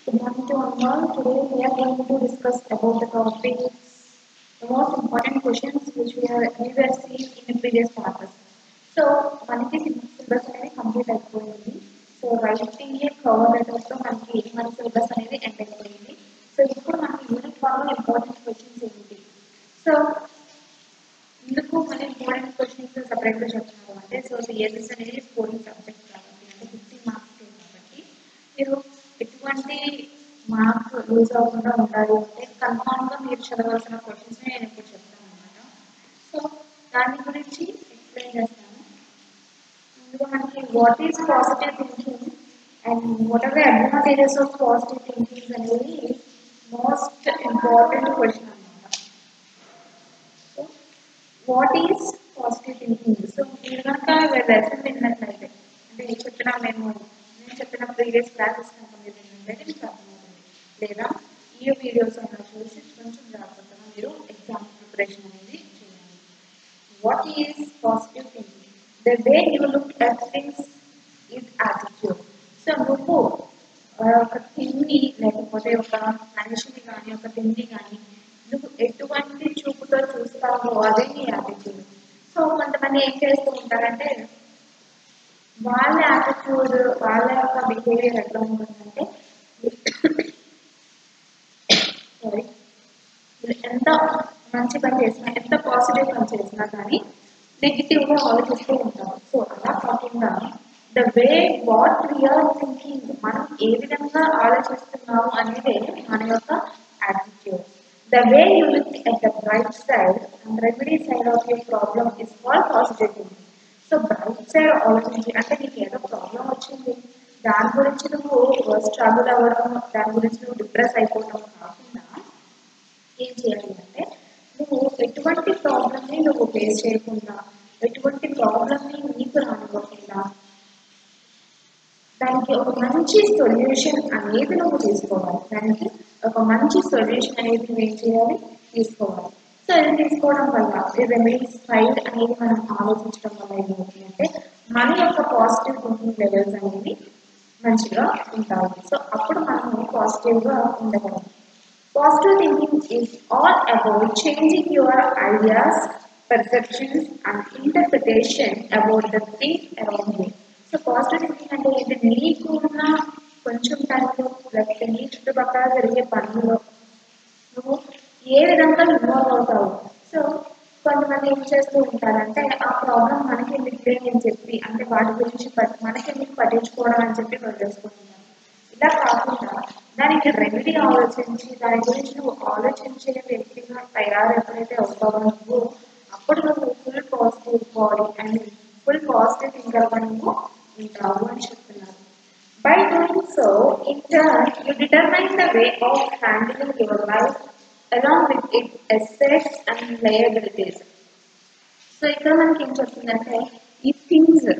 Good morning to all. Today we are going to discuss about the topics, the most important questions which we were seeing in the previous classes. So, మనకి syllabus అనేది complete అయిపోయింది. So writing cover letters లో మనకి మన syllabus అనేది end అయిపోయింది. So ఇప్పుడు మనకి యూనిట్ 1 ఇంపార్టెంట్ క్వశ్చన్స్ ఏంటి? సో ఇందుకు మన ఇంపార్టెంట్ క్వశ్చన్స్ సపరేట్ గా చెప్తున్నారు అంటే సో సిఎస్ఎస్ అనేది స్కోరింగ్ సబ్జెక్ట్ కాబట్టి అంటే 50 మార్క్స్ కాబట్టి మీరు ఎటువంటి మార్క్స్ లూజ్ అవ్వకుండా ఉండాలి అంటే కన్ఫామ్ గా మీరు చదవాల్సిన క్వశ్చన్స్ నేను ఇప్పుడు చెప్తాను అనమాట. సో దాని గురించి ఎక్స్ప్లెయిన్ చేస్తాను. ముందుగా మనకి what is positive thinking and what are the advantages of positive thinking అనేది మోస్ట్ ఇంపార్టెంట్ క్వశ్చన్ అనమాట. So what is positive thinking? So మీరు కనుక లెసన్ విన్నట్లయితే అంటే నేను చెప్పిన ప్రీవియస్ క్లాసెస్ కనుక మీరు విన్నట్లయితే మీకు అర్థమవుతుంది. లేదా ఈ వీడియోస్ అయినా చూసి కొంచెం జాగ్రత్తగా మీరు ఎగ్జామ్ ప్రిపరేషన్ అనేది చేయాలి. What is positive thinking? The way you look at things is attitude. So నువ్వు ఒక థింగ్ని లేకపోతే ఒక మనిషిని కానీ ఒక థింగ్ని కానీ నువ్వు ఎటువంటి చూపుతో చూస్తావో అదే నీ యాటిట్యూడ్. సో కొంతమంది ఏం చేస్తూ ఉంటారంటే వాళ్ళ యాటిట్యూడ్ వాళ్ళ యొక్క బిహేవియర్ ఎట్లా ఉంటుందంటే సారీ ఎంత మంచి పని చేసినా ఎంత పాజిటివ్ పని చేసినా కానీ నెగిటివ్గా ఆలోచిస్తూ ఉంటారు. సో అలా కాకుండా the way what we are thinking మనం ఏ విధంగా ఆలోచిస్తున్నాము అనేది మన యొక్క attitude. The way you look at the bright side and remedy side of your problem is called positive thinking. So bright side ఆలోచించి అంటే నీకు ఏదో ప్రాబ్లం వచ్చింది దాని గురించి నువ్వు స్ట్రగుల్ అవ్వడం దాని గురించి నువ్వు డిప్రెస్ అయిపోవడం కాకుండా ఏం చేయాలి అంటే నువ్వు ఎటువంటి ప్రాబ్లమ్ని నువ్వు ఫేస్ చేయకుండా ఎటువంటి ప్రాబ్లమ్ని నీకు రానివ్వకుండా దానికి ఒక మంచి సొల్యూషన్ అనేది నువ్వు తీసుకోవాలి. దానికి ఒక మంచి సొల్యూషన్ అనేది నువ్వు ఏం చేయాలి తీసుకోవాలి. సో ఇది తీసుకోవడం వల్ల రెమెడీస్ సైడ్ అనేది మనం ఆలోచించడం వల్ల ఏమవుతుందంటే మన యొక్క పాజిటివ్ థింకింగ్ లెవెల్స్ అనేవి మంచిగా ఉంటాయి. సో అప్పుడు మనము పాజిటివ్గా ఉండగలం. Positive thinking is all about changing your ideas, perceptions and interpretation about the thing around you. So positive thinking అంటే ఏంటి? నీకు ఉన్న కొంచెం టైంలో లేకపోతే నీ చుట్టుపక్కల జరిగే పనుల్లో నువ్వు ఏ విధంగా ఇన్వాల్వ్ అవుతావు. సో కొంతమంది ఏం చేస్తూ ఉంటారంటే ఆ ప్రాబ్లం మనకి ఎందుకు అని చెప్పి అంటే వాటి గురించి మనకి ఎందుకు పట్టించుకోవడం అని చెప్పి వదిలేసుకుంటున్నారు. ఇలా కాకుండా దానికి రెమెడీ ఆలోచించి దాని గురించి నువ్వు ఆలోచించే వ్యక్తిగా తయారు ఎప్పుడైతే అవుతావో నువ్వు అప్పుడు నువ్వు full positive body and full positive థింకర్గా నువ్వు ఉంటావు అని చెప్తున్నారు. By doing so, in turn, you determine the way of handling your life along with its assets and liabilities. So, ఇక్కడ మనకి ఏం చెప్తుందంటే ఈ things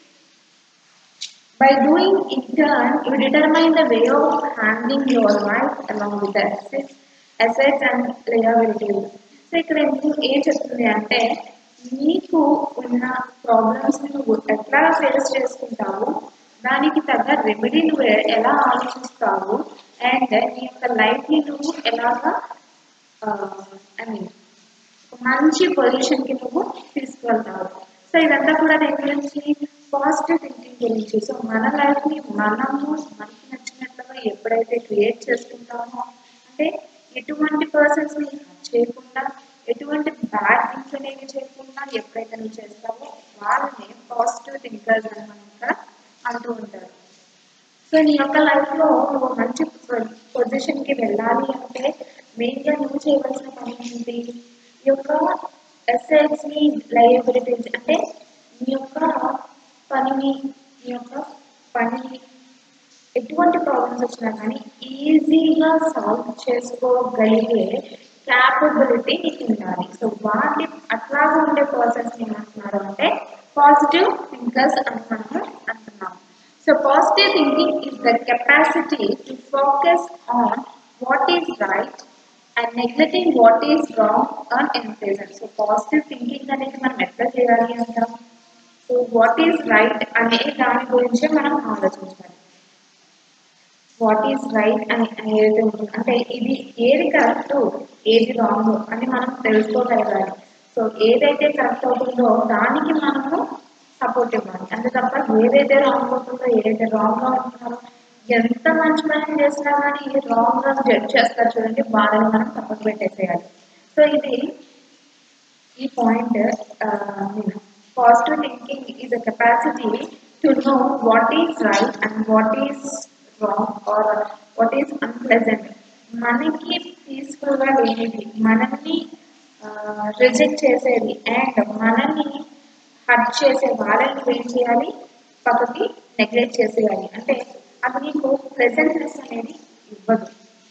by doing in turn, you determine the way of handling your life along with the assets and liabilities. So ఇక్కడ ఏం చెప్తుంది అంటే నీకు ఉన్న ప్రాబ్లమ్స్ నువ్వు ఎట్లా ఫేస్ చేసుకుంటావు, దానికి తగ్గ రెమెడీ నువ్వు ఎలా ఆలోచిస్తావు అండ్ నీ యొక్క లైఫ్ని నువ్వు ఎలాగా ఐ మీన్ మంచి పొజిషన్కి నువ్వు తీసుకెళ్తావు. సో ఇదంతా కూడా దేని గురించి? పాజిటివ్ థింకింగ్ గురించి. సో మన లైఫ్ని మనము మనకి నచ్చినట్లుగా ఎప్పుడైతే క్రియేట్ చేసుకుంటామో అంటే ఎటువంటి పర్సన్స్ని చేయకుండా ఎటువంటి బ్యాడ్ థింగ్స్ అనేవి చేయకుండా ఎప్పుడైతే నువ్వు చేస్తావో వాళ్ళని పాజిటివ్ థింకర్స్ అని మనం ఇక్కడ అంటూ ఉంటారు. సో నీ యొక్క లైఫ్లో నువ్వు మంచి పొజిషన్కి వెళ్ళాలి అంటే మెయిన్గా నువ్వు చేయవలసిన పని ఏంటి? ఈ యొక్క అసెట్స్ని లయబిలిటీస్ అంటే నీ యొక్క పనిని ఎటువంటి ప్రాబ్లమ్స్ వచ్చినా కానీ ఈజీగా సాల్వ్ చేసుకోగలిగే క్యాపబిలిటీ నీకు ఉండాలి. సో వాటి అట్లాగా ఉండే పర్సన్స్ ఏమంటున్నారు అంటే పాజిటివ్ థింకర్స్ అని మనం అంటున్నాం. So positive thinking is the capacity to focus on what is right and neglecting what is wrong on in present. So positive thinking అనేది మనం ఎట్లా చేయాలి అంటాం? సో వాట్ ఈస్ రైట్ అనే దాని గురించి మనం ఆలోచించాలి. వాట్ ఈజ్ రైట్ అని ఏదైతే ఉంటుందో అంటే ఇది ఏది కరెక్ట్ ఏది రాంగ్ అని మనం తెలుసుకోగలగాలి. సో ఏదైతే కరెక్ట్ అవుతుందో దానికి మనము సపోర్ట్ ఇవ్వాలి. అంతే తప్ప ఏదైతే రాంగ్ అవుతుందో ఏదైతే రాంగ్ గా ఉంటున్నారో ఎంత మంచి పని చేసినా కానీ రాంగ్ గా జడ్జ్ చేస్తారు చూడండి, వాళ్ళని మనం పక్కకు పెట్టేసేయాలి. సో ఇది ఈ point positive thinking is a capacity to know what is right and what is wrong or what is unpleasant. మనకి పీస్ఫుల్ గా లేనిది, మనల్ని రిజెక్ట్ చేసేది అండ్ మనల్ని హర్ట్ చేసే వాళ్ళని ఏం చేయాలి, పక్కకి నెగ్లెక్ట్ చేసేయాలి. అంటే అది నీకు ప్లెజెంట్నెస్ అనేది ఇవ్వదు.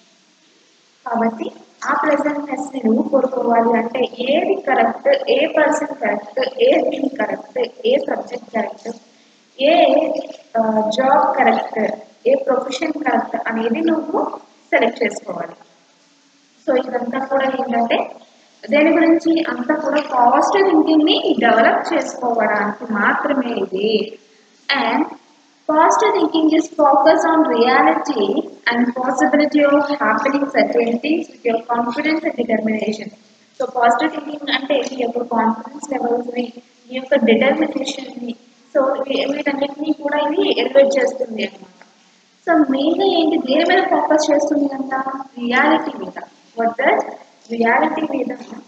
కాబట్టి ఆ ప్లెజెంట్నెస్ ని నువ్వు కోరుకోవాలి అంటే ఏది కరెక్ట్, ఏ పర్సన్ కరెక్ట్, ఏ థింగ్ కరెక్ట్, ఏ సబ్జెక్ట్ కరెక్ట్, ఏ జాబ్ కరెక్ట్, ఏ ప్రొఫెషన్ కరెక్ట్ అనేది నువ్వు సెలెక్ట్ చేసుకోవాలి. సో ఇదంతా కూడా ఏంటంటే దేని గురించి అంతా కూడా పాజిటివ్ థింకింగ్ ని డెవలప్ చేసుకోవడానికి మాత్రమే ఇది. And positive thinking is focused on reality and possibility of happening certain things with your confidence and determination. So positive thinking అంటే మీ యొక్క కాన్ఫిడెన్స్ లెవెల్స్ ని, మీ యొక్క డిటర్మినేషన్ ని, సో వీటన్నిటిని కూడా ఇది ఎలివేట్ చేస్తుంది అన్నమాట. సో మెయిన్గా ఏంటి, దేని మీద ఫోకస్ చేస్తుంది అంట, రియాలిటీ మీద. వాట్ దట్ రియాలిటీ మీద,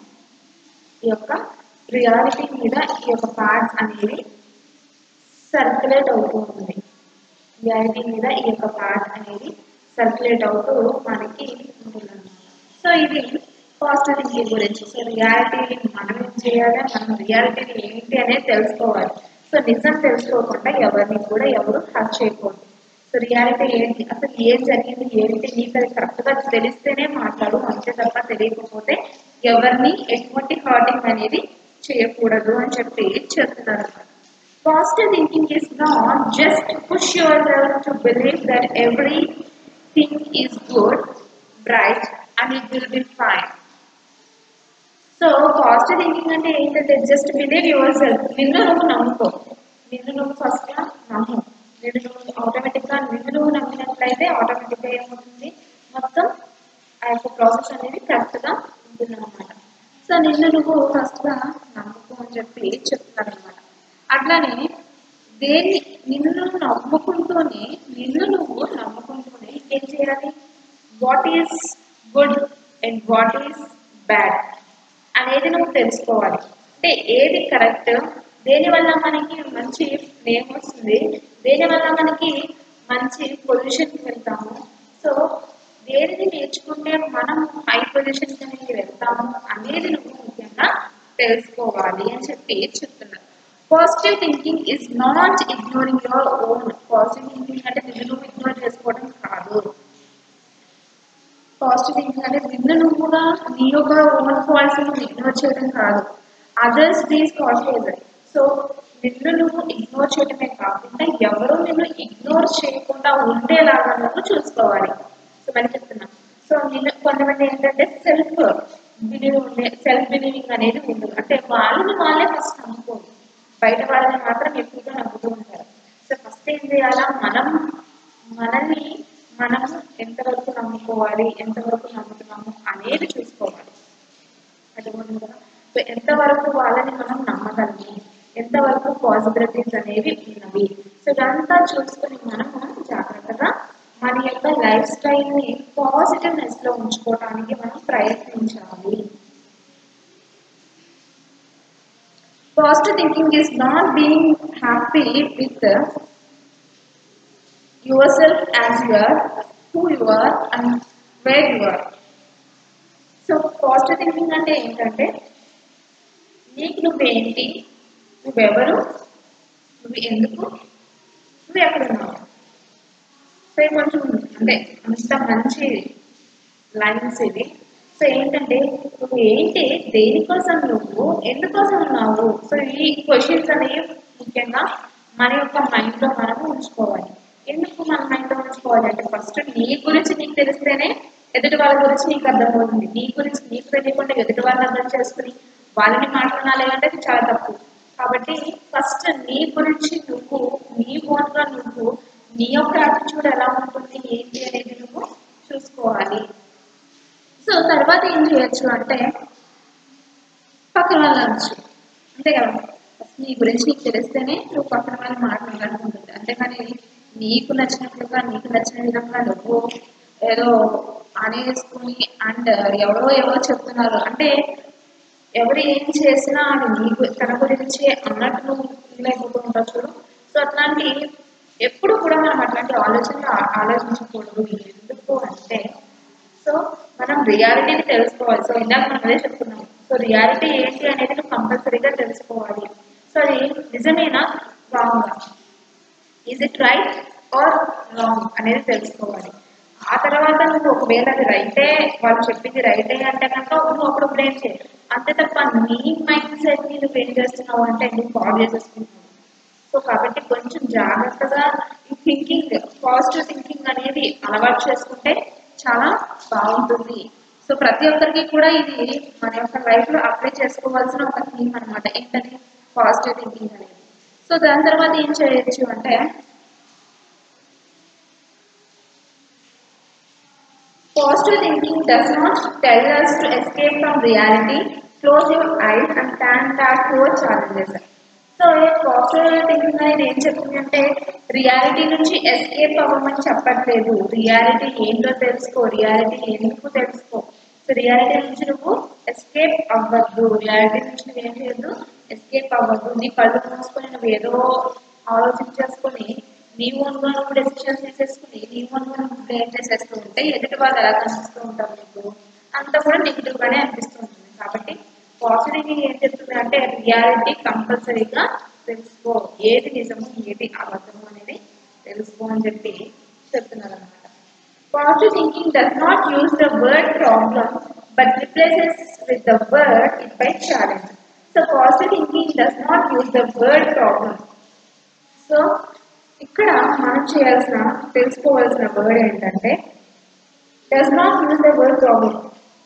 ఈ యొక్క రియాలిటీ మీద ఈ యొక్క పార్ట్స్ అనేవి సర్క్యులేట్ అవుతూ ఉంది. రియాలిటీ మీద ఈ యొక్క పార్ట్ అనేది సర్క్యులేట్ అవుతూ మనకి ఉంటుందన్నమాట. సో ఇది పాజిటివ్ థింకింగ్ గురించి. సో రియాలిటీని మనం ఏం చేయాలి, మనం రియాలిటీని ఏంటి అనేది తెలుసుకోవాలి. సో నిజం తెలుసుకోకుండా ఎవరిని కూడా ఎవరు హర్ట్ చేయకూడదు. సో రియాలిటీ ఏంటి, అసలు ఏం జరిగింది ఏంటి నీకు అది కరెక్ట్గా తెలిస్తేనే మాట్లాడు, అంతే తప్ప తెలియకపోతే ఎవరిని ఎటువంటి హర్టింగ్ అనేది చేయకూడదు అని చెప్పి చెప్తున్నారు. Positive thinking is not just to push yourself to believe that everything is good, bright, and it will be fine. So, positive thinking అంటే ఏంటంటే జస్ట్ బిలీవ్ యువర్ సెల్ఫ్. నిన్ను నువ్వు నమ్ముకో, నిన్ను నువ్వు ఫస్ట్గా నమ్ము. నిన్ను నువ్వు ఆటోమేటిక్గా నిన్ను నువ్వు నమ్మినట్లయితే ఆటోమేటిక్గా ఏమవుతుంది, మొత్తం ఆ యొక్క ప్రాసెస్ అనేది కరెక్ట్గా ఉంటుంది అన్నమాట. సో నిన్ను నువ్వు ఫస్ట్గా నమ్ముకో అని చెప్పి చెప్తాను అనమాట. అట్లానే దేన్ని నిన్ను నమ్ముకుంటూనే ఏం చేయాలి, what is good and what is bad అనేది నువ్వు తెలుసుకోవాలి. అంటే ఏది కరెక్ట్, దేనివల్ల మనకి మంచి నేమ్ వస్తుంది, దేనివల్ల మనకి మంచి పొజిషన్కి వెళ్తాము, సో దేనిని నేర్చుకుంటే మనం హై పొజిషన్కి అనేది వెళ్తాము అనేది నువ్వు ముఖ్యంగా తెలుసుకోవాలి అని చెప్పి చెప్తున్నారు. Positive thinking is not ignoring your own. Positive thinking అంటే నిన్ను నువ్వు ఇగ్నోర్ చేసుకోవడం కాదు. పాజిటివ్ థింకింగ్ అంటే నిన్ను నువ్వుగా నీ యొక్క ఓన్ పాయింట్స్ నువ్వు ఇగ్నోర్ చేయడం కాదు. Others these positive. సో నిన్ను నువ్వు ఇగ్నోర్ చేయడమే కాకుండా ఎవరు నిన్ను ఇగ్నోర్ చేయకుండా ఉండేలాగా నువ్వు చూసుకోవాలి. సో మనం చెప్తున్నాం. సో నిన్ను కొంతమంది ఏంటంటే సెల్ఫ్ బిలీవింగ్ అనేది ఉండదు. అంటే వాళ్ళని వాళ్ళే ఫస్ట్ నమ్ముకోరు, బయట వాళ్ళని మాత్రం ఎక్కువగా నమ్ముతూ ఉంటారు. సో ఫస్ట్ ఏం చేయాలా, మనల్ని మనం ఎంతవరకు నమ్ముకోవాలి, ఎంతవరకు నమ్ముతున్నాము అనేది చూసుకోవాలి. అటువంటి కదా. సో ఎంతవరకు వాళ్ళని మనం నమ్మగలము, ఎంతవరకు పాసిబిలిటీస్ అనేవి ఉన్నవి, సో ఇదంతా చూసుకుని మనము జాగ్రత్తగా మన యొక్క లైఫ్ స్టైల్ని పాజిటివ్నెస్ లో ఉంచుకోవడానికి మనం ప్రయత్నించాలి. Positive thinking is not being happy with yourself as you are, who you are and where you are. So positive thinking అంటే ఏంటంటే నీకు నువ్వేంటి, నువ్వెవరు, నువ్వు ఎందుకు, నువ్వు ఎక్కడున్నావు. సో కొంచెం అంటే అంత మంచి లైన్స్ ఇది. సో ఏంటంటే నువ్వు ఏంటి, దేనికోసం నువ్వు, ఎందుకోసం ఉన్నావు. సో ఈ క్వశ్చన్స్ అనేవి ముఖ్యంగా మన యొక్క మైండ్లో మనము ఉంచుకోవాలి. ఎందుకు మన మైండ్లో ఉంచుకోవాలి అంటే ఫస్ట్ నీ గురించి నీకు తెలిస్తేనే ఎదుటి వాళ్ళ గురించి నీకు అర్థమవుతుంది. నీ గురించి నీకు తెలియకుండా ఎదుటి వాళ్ళని అర్థం చేసుకుని వాళ్ళని మాట్లాడాలి అంటే అది చాలా తప్పు. కాబట్టి ఫస్ట్ నీ గురించి నువ్వు, నీ ఓన్గా నువ్వు నీ యొక్క యాటిట్యూడ్ ఎలా ఉంటుంది ఏంటి అనేది నువ్వు చూసుకోవాలి. సో తర్వాత ఏం చేయొచ్చు అంటే పక్కన వాళ్ళ నుంచి, అంతే కదా, నీ గురించి నీకు తెలిస్తేనే నువ్వు పక్కన వాళ్ళు మాట్లాడాలనుకుంటుంది. అంతేకాని నీకు నచ్చినట్లుగా నీకు నచ్చిన విధంగా నువ్వు ఏదో అనేసుకుని అండ్ ఎవరో చెప్తున్నారు అంటే ఎవరు ఏం చేసినా అది నీకు తన గురించి అన్నట్టు నువ్వు ఫీల్ అయిపోతూ ఉంటావు చూడు. సో అట్లాంటి ఎప్పుడు కూడా మనం అట్లాంటి ఆలోచనలు ఆలోచించకూడదు. ఎందుకు అంటే సో మనం రియాలిటీని తెలుసుకోవాలి. సో ఇందాక మనం అదే చెప్తున్నాం. సో రియాలిటీ ఏంటి అనేది నువ్వు కంపల్సరీగా తెలుసుకోవాలి. సో అది నిజమేనా wrong, is it right or wrong అనేది తెలుసుకోవాలి. ఆ తర్వాత నువ్వు ఒకవేళ అది రైటే, వాళ్ళు చెప్పింది రైటే అంటే కనుక నువ్వు అప్పుడు బ్లేమ్ చేయి. అంతే తప్ప నీ మైండ్ సెట్ ని నువ్వు ఏం చేస్తున్నావు అంటే నువ్వు ఫాలో చేసేసుకుంటున్నావు. సో కాబట్టి కొంచెం జాగ్రత్తగా ఈ థింకింగ్, పాజిటివ్ థింకింగ్ అనేది అలవాటు చేసుకుంటే చాలా బాగుంటుంది. సో ప్రతి ఒక్కరికి కూడా ఇది మన యొక్క లైఫ్ లో అప్లై చేసుకోవాల్సిన ఒక థీమ్ అనమాట. ఏంటని పాజిటివ్ థింకింగ్ అనేది. సో దాని తర్వాత ఏం చేయొచ్చు అంటే positive thinking does not tell us to escape from reality. Close your eyes and stand back toward challenges. So positive thinking అనేది ఏం చెప్తుంది అంటే రియాలిటీ నుంచి ఎస్కేప్ అవ్వమని చెప్పట్లేదు. రియాలిటీ ఏంటో తెలుసుకో, రియాలిటీ ఎందుకు తెలుసుకో. సో రియాలిటీ నుంచి నువ్వు ఎస్కేప్ అవ్వద్దు, రియాలిటీ నుంచి నువ్వు ఏం చేయొద్దు, ఎస్కేప్ అవ్వద్దు. నీ కళ్ళు మూసుకొని నువ్వు ఏదో ఆలోచించేసుకొని నీ ఓన్గా నువ్వు డెసిషన్స్ తీసేసుకుని నీ ఓన్గా నువ్వు బ్లేమ్ చేసేస్తూ ఉంటే ఎదుటి వాళ్ళు ఎలా కనిపిస్తూ ఉంటారు నీకు, అంతా కూడా నెగిటివ్ గానే అనిపిస్తూ ఉంటుంది. కాబట్టి పాజిటివ్ ఏం చెప్తుంది అంటే రియాలిటీ కంపల్సరీగా తెలుసుకో, ఏది నిజము ఏది అబద్ధము అనేది తెలుసుకో అని చెప్పి చెప్తున్నారు అనమాట. Positive thinking does not use the word problem but replaces with the word it by challenge. So positive thinking does not use the word problem. So ఇక్కడ మనం తెలుసుకోవాల్సిన వర్డ్ ఏంటంటే does not use the word problem.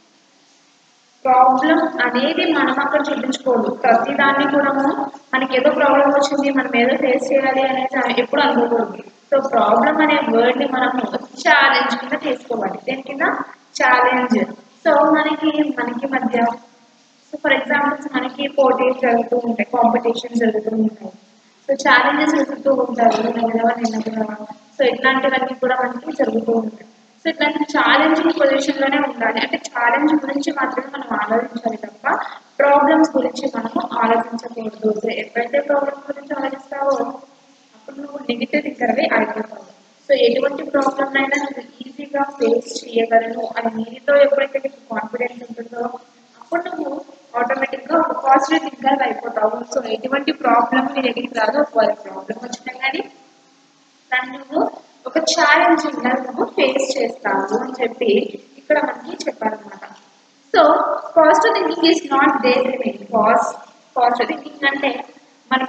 Problem అనేది మనం అక్కడ చూపించుకోదు. ప్రతి దాన్ని కూడా మనకి ఏదో ప్రాబ్లం వచ్చింది, మనం ఏదో ఫేస్ చేయాలి అనేది ఎప్పుడు అనుకోకూడదు. సో ప్రాబ్లం అనే వర్డ్ ని మనము ఛాలెంజ్ కింద తీసుకోవాలి. దేని కింద? ఛాలెంజ్. సో మనకి మధ్య సో ఫర్ ఎగ్జాంపుల్స్ మనకి పోటీలు జరుగుతూ ఉంటాయి, కాంపిటీషన్ జరుగుతూ ఉంటాయి. సో ఛాలెంజెస్ జరుగుతూ ఉంటారు, నిన్న. సో ఇట్లాంటివన్నీ కూడా మనకి జరుగుతూ ఉంటాయి. సో ఇట్లాంటి ఛాలెంజింగ్ పొజిషన్ లోనే ఉండాలి. అంటే ఛాలెంజ్ గురించి మాత్రమే మనం ఆలోచించాలి తప్ప ప్రాబ్లమ్స్ గురించి మనము ఆలోచించకూడదు. సో ఎప్పుడైతే ప్రాబ్లమ్స్ గురించి ఆలోచిస్తావో అప్పుడు నువ్వు నెగిటివ్ థింకర్వే అయిపోతావు. సో ఎటువంటి ప్రాబ్లమ్ అయినా నువ్వు ఈజీగా ఫేస్ చేయగలను అని నీతో ఎప్పుడైతే నీకు కాన్ఫిడెన్స్ ఉంటుందో అప్పుడు నువ్వు ఆటోమేటిక్ గా ఒక పాజిటివ్ థింకర్ అయిపోతావు. సో ఎటువంటి ప్రాబ్లం మీ దగ్గరికి రాదు. ఒకవేళ ప్రాబ్లం వచ్చినా కానీ దాన్ని నువ్వు ఒక ఛాలెంజింగ్ గా నువ్వు ఫేస్ చేస్తావు అని చెప్పి ఇక్కడ మనకి చెప్పారనమాట. So positive thinking is not their limit. Positive thinking అంటే మనం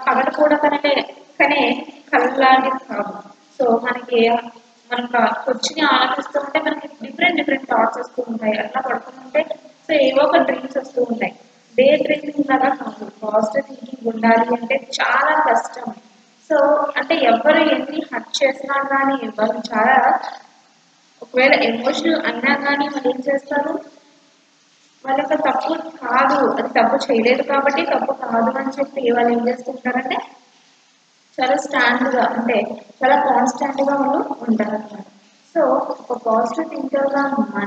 కనే కళ్ళలాంటిది కాదు. సో మనం కూర్చుని ఆలోచిస్తూ ఉంటే మనకి డిఫరెంట్ థాట్స్ వస్తూ ఉంటాయి. అట్లా పడుతుంటే సో ఏవో ఒక డ్రీమ్స్ వస్తూ ఉంటాయి. డే డ్రీమింగ్ లాగా కాదు. పాజిటివ్ థింకింగ్ ఉండాలి అంటే చాలా కష్టం. సో అంటే ఎవరు ఎన్ని హర్ట్ చేసినా కానీ వాళ్ళు చాలా ఒకవేళ ఎమోషనల్ అన్నా కానీ వాళ్ళు ఏం చేస్తారు, వాళ్ళ యొక్క తప్పు కాదు, అది తప్పు చేయలేదు కాబట్టి తప్పు కాదు అని చెప్పి వాళ్ళు ఏం చేస్తుంటారంటే చాలా స్టాండ్గా అంటే చాలా కాన్స్టాంట్ గా వాళ్ళు ఉంటారు అన్నమాట. సో ఒక పాజిటివ్ థింకర్ గా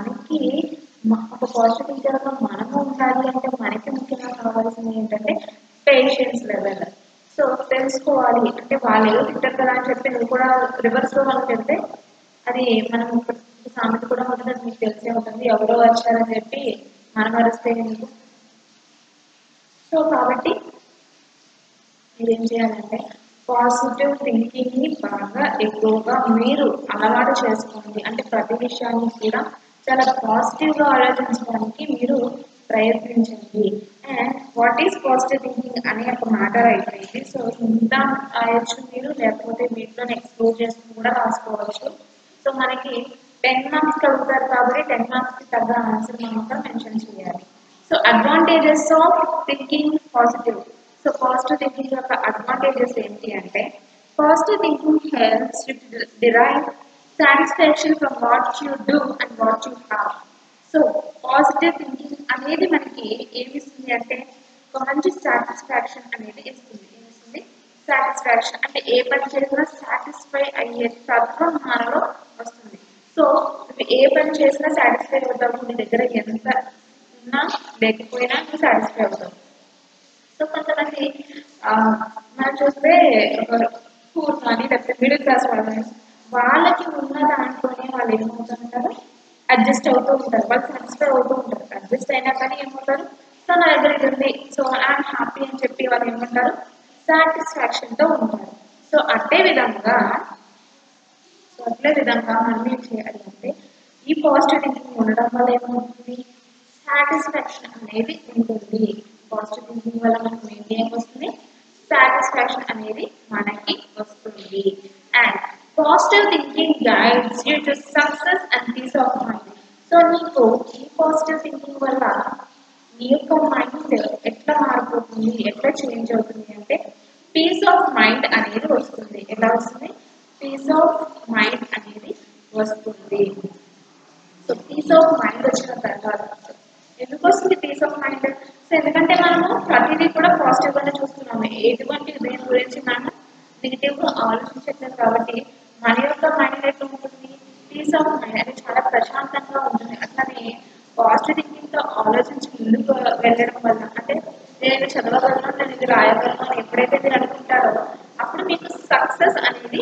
మనము ఉండాలి అంటే మనకి ముఖ్యంగా కావాల్సింది ఏంటంటే పేషెన్స్ లెవెల్. సో తెలుసుకోవాలి అంటే వాళ్ళు ఏదో తింటారు కదా అని చెప్పి నువ్వు కూడా రివర్స్ లో వాళ్ళకి వెళ్తే అది మనం సామెత కూడా ఉంటుంది, మీకు తెలిసే ఉంటుంది, ఎవరో వచ్చారని చెప్పి మనం అరిస్తే ఎందుకు. సో కాబట్టి మీరేం చేయాలంటే పాజిటివ్ థింకింగ్ ని బాగా ఎక్కువగా మీరు అలవాటు చేసుకోండి. అంటే ప్రతి విషయాన్ని కూడా చాలా పాజిటివ్ గా ఆలోచించడానికి మీరు ప్రయత్నించండి. And what is positive thinking అనే ఒక మ్యాటర్ అయిపోయింది. సో ఇంత రాయొచ్చు మీరు, లేకపోతే వీటిలో ఎక్స్ప్లోర్ చేసుకుని కూడా రాసుకోవచ్చు. సో మనకి 10 మార్క్స్ అడుగుతారు కాబట్టి 10 మార్క్స్ కి తగ్గ ఆన్సర్ మనం అక్కడ మెన్షన్ చేయాలి. So advantages of thinking positive. So positive thinking యొక్క అడ్వాంటేజెస్ ఏంటి అంటే Positive thinking helps you to derive satisfaction from what you do and what you have. So positive thinking అనేది మనకి ఏమి ఇస్తుంది అంటే ఒక మంచి సాటిస్ఫాక్షన్ అనేది ఇస్తుంది. ఏమిస్తుంది? సాటిస్ఫాక్షన్ అంటే ఏ పని చేసినా సాటిస్ఫై అయ్యే తత్వం మనలో వస్తుంది. సో నువ్వు ఏ పని చేసినా సాటిస్ఫై అవుతావు. నీ దగ్గర ఎంత ఉన్నా లేకపోయినా నువ్వు సాటిస్ఫై అవుతావు. సో కొంతమంది మనం చూస్తే పూర్ కానీ లేకపోతే మిడిల్ క్లాస్ వాళ్ళకి ఉన్న దాంట్లోనే వాళ్ళు ఏమవుతుంటారు, అడ్జస్ట్ అవుతూ ఉంటారు. వాళ్ళు సాటిస్ఫై అవుతూ ఉంటారు. అడ్జస్ట్ అయినా కానీ ఏమవుతారు, సో నా దగ్గర ఇది ఉంది, సో ఐఎమ్ హ్యాపీ అని చెప్పి వాళ్ళు ఏమంటారు, సాటిస్ఫాక్షన్తో ఉంటారు. సో అదే విధంగా మనం ఏం చేయాలి అంటే ఈ పాజిటివ్ థింకింగ్ ఉండడం వల్ల ఏమవుతుంది, సాటిస్ఫాక్షన్ అనేది ఉంటుంది. పాజిటివ్ థింకింగ్ వల్ల మనకు ఏం వస్తుంది, సాటిస్ఫాక్షన్ అనేది మనకి వస్తుంది. And positive thinking guides you to success and peace of mind. So నీకు ఈ పాజిటివ్ థింకింగ్ వల్ల నీ యొక్క మైండ్ ఎట్లా మారిపోతుంది, ఎట్లా చేంజ్ అవుతుంది అంటే పీస్ ఆఫ్ మైండ్ అనేది వస్తుంది. ఎలా వస్తుంది, పీస్ ఆఫ్ మైండ్ అనేది వస్తుంది. సో పీస్ ఆఫ్ మైండ్ వచ్చిన తర్వాత ఎందుకు వస్తుంది పీస్ ఆఫ్ మైండ్? సో ఎందుకంటే మనము ప్రతిదీ కూడా పాజిటివ్ గానే చూస్తున్నాము. ఎటువంటి దేని గురించి మనం నెగిటివ్ గా ఆలోచించట్లేదు. కాబట్టి మన యొక్క మైండ్ ఎట్లా ఉంటుంది, పీస్ ఆఫ్ మైండ్ అనేది చాలా ప్రశాంతంగా ఉంటుంది. అట్లానే పాజిటివ్ థింకింగ్ తో ఆలోచించి ముందుకు వెళ్ళడం వల్ల అంటే నేను చదవగలను, నేను ఇది రాయగలను ఎప్పుడైతే మీరు అనుకుంటారో అప్పుడు మీకు సక్సెస్ అనేది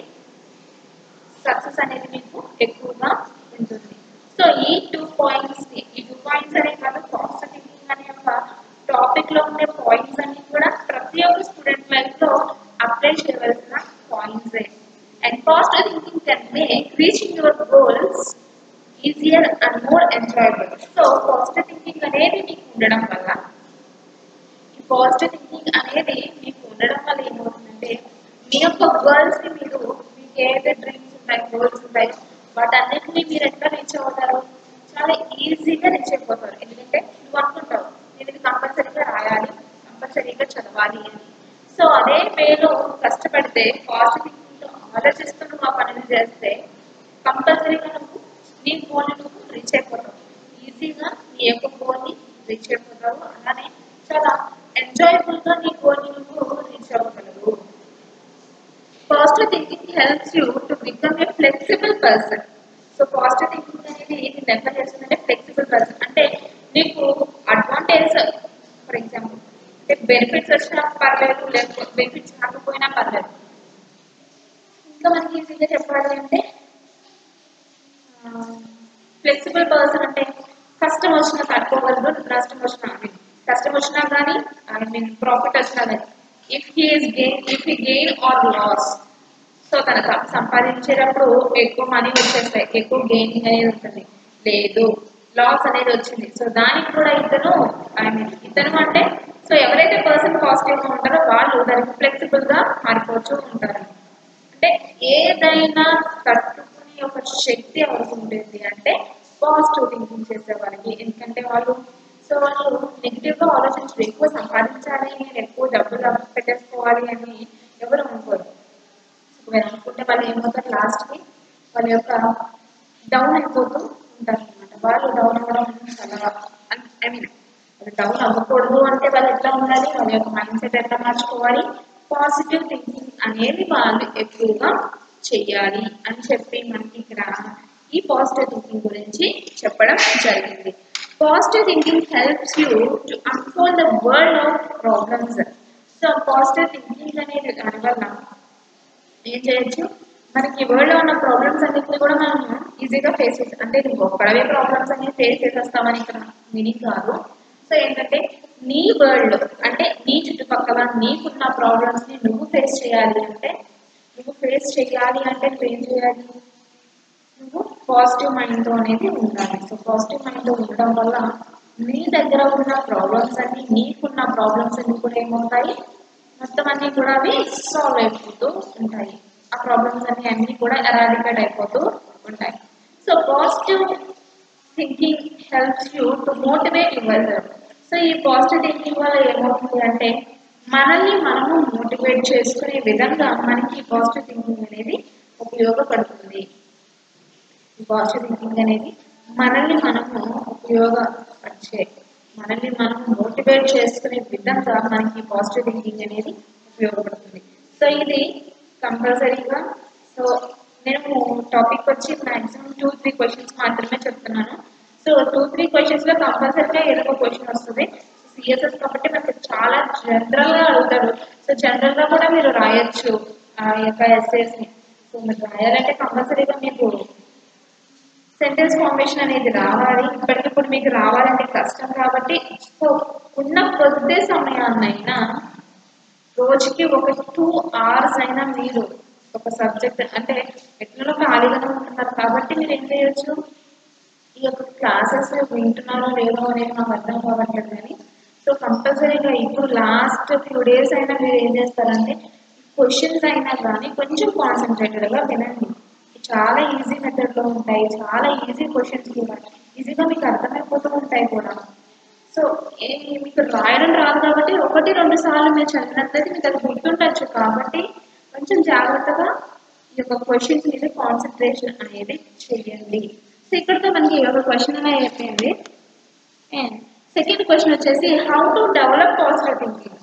మీకు ఎక్కువగా ఉంటుంది. సో ఈ 2 పాయింట్స్ అనే కాదు, పాజిటివ్ థింకింగ్ అనే ఒక టాపిక్ లో ఉండే పాయింట్స్ అన్ని కూడా ప్రతి ఒక్క స్టూడెంట్ లైఫ్ లో అప్లై చేయవలసిన points. And positive thinking can make reaching your goals easier and more enjoyable. So positive thinking అనేది మీకు ఉండడం వల్ల ఏమవుతుందంటే మీ యొక్క గోల్స్ ని మీకు ఏదైతే డ్రీమ్స్ ఉంటాయి, గోల్స్ ఉంటాయి, వాటన్నిటిని మీరు ఎట్లా రీచ్ అవుతారు, చాలా ఈజీగా రీచ్ అయిపోతారు. ఎందుకంటే నువ్వు అనుకుంటావు నేను ఇది కంపల్సరీగా రాయాలి, కంపల్సరీగా చదవాలి అని. సో అదే వేలో కష్టపడితే పాజిటివ్ థింకింగ్తో ఆలోచిస్తూ నువ్వు ఆ పనిని చేస్తే కంపల్సరీగా నువ్వు నీ గోల్ని నువ్వు రీచ్ అయిపోతావు. ఈజీగా నీ యొక్క గోల్ని రీచ్ అయిపోతావు. అలానే చాలా ఎంజాయబుల్గా నీ గోల్ని నువ్వు రీచ్ అవ్వగలవు. Positive thinking helps you to become a flexible person. So positive thinking అనేది నేను ఎంత చేస్తుందంటే ఫ్లెక్సిబుల్ పర్సన్ అంటే నీకు అడ్వాంటేజ్, ఫర్ ఎగ్జాంపుల్ అంటే బెనిఫిట్స్ వచ్చినా పర్లేదు, లేకపోతే బెనిఫిట్స్ రాకపోయినా పర్లేదు. ఇంకా మనకి ఈజీగా చెప్పాలి అంటే ఫ్లెక్సిబుల్ పర్సన్ అంటే కష్టం వచ్చినా తట్టుకోగలరు, కష్టం వచ్చినా కానీ ప్రాఫిట్ వచ్చినా కానీ if he gain or loss. So తనకు సంపాదించేటప్పుడు ఎక్కువ మనీ వచ్చేస్తాయి, ఎక్కువ గెయినింగ్ అనేది ఉంటుంది. లేదు లాస్ అనేది వచ్చింది, సో దానికి కూడా ఇతను అంటే సో ఎవరైతే పర్సన్ పాజిటివ్గా ఉంటారో వాళ్ళు దానికి ఫ్లెక్సిబుల్గా మారిపోతూ ఉంటారు. అంటే ఏదైనా తట్టుకునే ఒక శక్తి అవసరం ఉంటుంది అంటే పాజిటివ్ థింకింగ్ చేసే వాళ్ళకి. ఎందుకంటే వాళ్ళు నెగిటివ్గా ఆలోచించారు, ఎక్కువ సంపాదించాలి, నేను ఎక్కువ డబ్బులు పెట్టేసుకోవాలి అని ఎవరు అనుకోరు. ఒకవేళ అనుకుంటే వాళ్ళు ఏమవుతారు, లాస్ట్కి వాళ్ళ యొక్క డౌన్ అయిపోతూ ఉంటారు అనమాట. వాళ్ళు డౌన్ అవ్వడం చాలా డౌన్ అవ్వకూడదు అంటే వాళ్ళు ఎట్లా ఉండాలి, వాళ్ళ యొక్క మైండ్ సెట్ ఎట్లా మార్చుకోవాలి, పాజిటివ్ థింకింగ్ అనేది వాళ్ళు ఎక్కువగా చెయ్యాలి అని చెప్పి మనకి ఇక్కడ ఈ పాజిటివ్ థింకింగ్ గురించి చెప్పడం జరిగింది. Positive thinking helps you to unfold the world of problems. So positive thinking అనేది దానివల్ల ఏం చేయొచ్చు, మనకి వరల్డ్ లో ఉన్న ప్రాబ్లమ్స్ అన్నిటిని కూడా మనం ఈజీగా ఫేస్ చేస్తాం. అంటే నువ్వు ఒక్కడవే ప్రాబ్లమ్స్ అన్ని ఫేస్ చేసేస్తామని ఇక్కడ మీనింగ్ కాదు. సో ఏంటంటే నీ వరల్డ్ అంటే నీ చుట్టుపక్కల నీకున్న ప్రాబ్లమ్స్ ని నువ్వు ఫేస్ చేయాలి అంటే నువ్వేం చేయాలి, నువ్వు పాజిటివ్ మైండ్తో అనేది ఉండాలి. సో పాజిటివ్ మైండ్తో ఉండడం వల్ల నీ దగ్గర ఉన్న ప్రాబ్లమ్స్ అన్ని, నీకున్న ప్రాబ్లమ్స్ అన్ని కూడా ఏమవుతాయి, మొత్తం అన్ని కూడా అవి సాల్వ్ అయిపోతూ ఉంటాయి. ఆ ప్రాబ్లమ్స్ అన్ని కూడా ఎరాడికేట్ అయిపోతూ ఉంటాయి. So positive thinking helps you to motivate your self. So ఈ పాజిటివ్ థింకింగ్ వల్ల ఏమవుతుంది అంటే మనల్ని మనము మోటివేట్ చేసుకునే విధంగా మనకి పాజిటివ్ థింకింగ్ అనేది ఉపయోగపడుతుంది. పాజిటివ్ థింకింగ్ అనేది మనల్ని మనము ఉపయోగపరిచే మనల్ని మనం మోటివేట్ చేసుకునే విధంగా మనకి పాజిటివ్ థింకింగ్ అనేది ఉపయోగపడుతుంది. సో ఇది కంపల్సరీగా. సో నేను టాపిక్ వచ్చి మ్యాక్సిమం 2-3 క్వశ్చన్స్ మాత్రమే చెప్తున్నాను. సో 2-3 క్వశ్చన్స్లో కంపల్సరీగా ఏదో ఒక క్వశ్చన్ వస్తుంది. సిఎస్ఎస్ కాబట్టి మనకి చాలా జనరల్గా అడుగుతారు. సో జనరల్గా కూడా మీరు రాయొచ్చు ఆ యొక్క ఎస్ఏస్ని. సో మీరు రాయాలంటే కంపల్సరీగా మీకు సెంటెన్స్ ఫార్మేషన్ అనేది రావాలి. ఇప్పటికిప్పుడు మీకు రావాలంటే కష్టం కాబట్టి సో ఉన్న కొద్ది సమయాన్నైనా రోజుకి ఒక 2 hours అయినా మీరు ఒక సబ్జెక్ట్ అంటే ఎట్లలో ఖాళీగానే ఉంటున్నారు కాబట్టి మీరు ఏం చేయొచ్చు, ఈ యొక్క క్లాసెస్ వింటున్నారో లేదో అనేది నాకు అర్థం కావట్లేదు కానీ సో కంపల్సరీగా ఇప్పుడు లాస్ట్ ఫ్యూ డేస్ అయినా మీరు ఏం చేస్తారంటే క్వశ్చన్స్ అయినా కానీ కొంచెం కాన్సన్ట్రేటెడ్గా వినండి. చాలా ఈజీ మెథడ్లో ఉంటాయి, చాలా ఈజీ క్వశ్చన్స్ కూడా ఈజీగా మీకు అర్థమైపోతూ ఉంటాయి కూడా. సో మీకు రాయడం రాదు కాబట్టి 1-2 సార్లు మీరు చదివినట్లయితే మీకు అది గుర్తుండొచ్చు. కాబట్టి కొంచెం జాగ్రత్తగా ఈ యొక్క క్వశ్చన్స్ మీద కాన్సన్ట్రేషన్ అనేది చేయండి. సో ఇక్కడితో మనకి ఒక క్వశ్చన్ అనేది అయిపోయింది. అండ్ సెకండ్ క్వశ్చన్ వచ్చేసి how to develop positive thinking.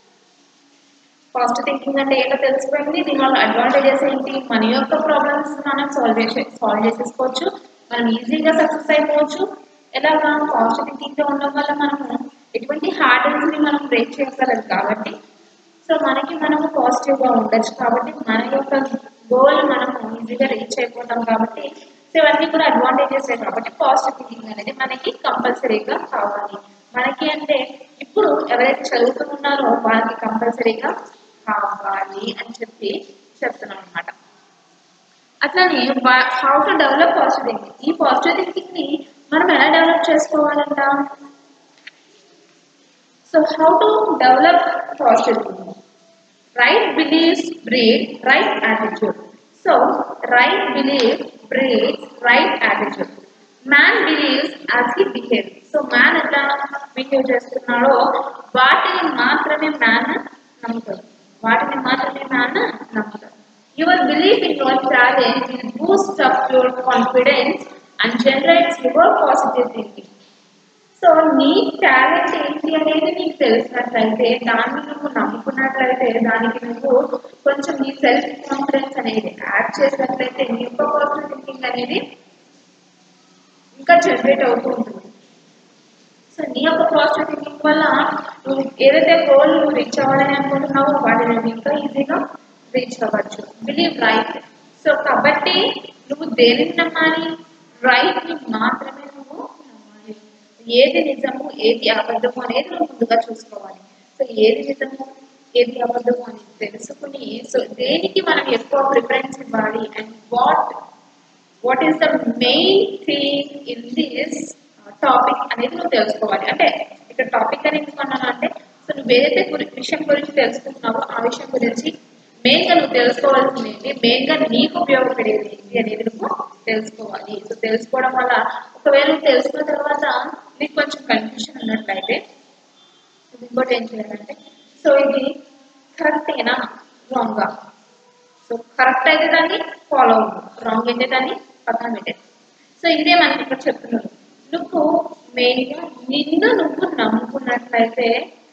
Positive thinking అంటే ఏంటో తెలిసిపోయింది. దీనివల్ల అడ్వాంటేజెస్ ఏంటి, మన యొక్క ప్రాబ్లమ్స్ మనం సాల్వ్ చేసేసుకోవచ్చు, మనం ఈజీగా సక్సెస్ అయిపోవచ్చు. ఎలాగా పాజిటివ్ థింకింగ్తో ఉండడం వల్ల మనము ఎటువంటి హార్డల్స్ని మనం బ్రేక్ చేయగలదు కాబట్టి సో మనకి మనము పాజిటివ్గా ఉండొచ్చు. కాబట్టి మన యొక్క గోల్ మనము ఈజీగా రీచ్ అయిపోతాం కాబట్టి సో ఇవన్నీ కూడా అడ్వాంటేజెస్ కాబట్టి పాజిటివ్ థింకింగ్ అనేది మనకి కంపల్సరీగా కావాలి. మనకి అంటే ఇప్పుడు ఎవరైతే చదువుతున్నారో వాళ్ళకి కంపల్సరీగా కావాలి అని చెప్తున్నాం అనమాట. అట్లానే how to develop positive thinking. ఈ పాజిటివ్ థింకింగ్ని మనం ఎలా డెవలప్ చేసుకోవాలంట. So how to develop positive thinking. Right beliefs breed right attitude. So right belief breeds right attitude. Man believes as he behave. So man ఎట్లా behave చేస్తున్నాడో వాటిని మాత్రమే man నమ్ముతాడు. Your belief in your talent will boost up your confidence and generates your positive thinking. So నీ talent ఏంటి అనేది నీకు తెలిసినట్లయితే, దాన్ని నువ్వు నమ్ముకున్నట్లయితే, దానికి నువ్వు కొంచెం నీ సెల్ఫ్ కాన్ఫిడెన్స్ అనేది యాడ్ చేసినట్లయితే నీ యొక్క పాజిటివ్ థింకింగ్ అనేది ఇంకా జనరేట్ అవుతూ ఉంటుంది. సో నీ యొక్క పాజిటివ్ థింకింగ్ వల్ల నువ్వు ఏదైతే గోల్ నువ్వు రీచ్ అవ్వాలని అనుకుంటున్నావో వాటిని ఇంకా ఈజీగా రీచ్ అవ్వచ్చు. Believe right. సో కాబట్టి నువ్వు దేనిని నమ్మాలి, రైట్ని మాత్రమే నువ్వు నమ్మాలి. ఏది నిజము ఏది అబద్ధము అనేది నువ్వు ముందుగా చూసుకోవాలి. సో ఏది నిజము ఏది అబద్ధము అని తెలుసుకుని సో దేనికి మనం ఎక్కువ ప్రిఫరెన్స్ ఇవ్వాలి and what is the main thing in this topic అనేది నువ్వు తెలుసుకోవాలి. అంటే ఇక్కడ టాపిక్ అనేది ఎందుకన్నాను అంటే సో నువ్వు ఏదైతే విషయం గురించి తెలుసుకుంటున్నావో ఆ విషయం గురించి మెయిన్గా నువ్వు తెలుసుకోవాల్సింది ఏంటి, మెయిన్గా నీకు ఉపయోగపడేది ఏంటి అనేది నువ్వు తెలుసుకోవాలి. సో తెలుసుకోవడం వల్ల ఒకవేళ నువ్వు తెలుసుకున్న తర్వాత నీకు కొంచెం కన్ఫ్యూషన్ ఉన్నట్లయితే ఇంకోటి ఏం చేయాలంటే సో ఇది కరెక్టేనా రాంగా. సో కరెక్ట్ అయితే దాన్ని ఫాలో అవ్వదు, రాంగ్ అయితే దాన్ని పక్కన పెట్టేది. సో ఇదే మనకి ఇక్కడ చెప్తున్నాను. నువ్వు మెయిన్గా నువ్వు నమ్ముకున్నట్లయితే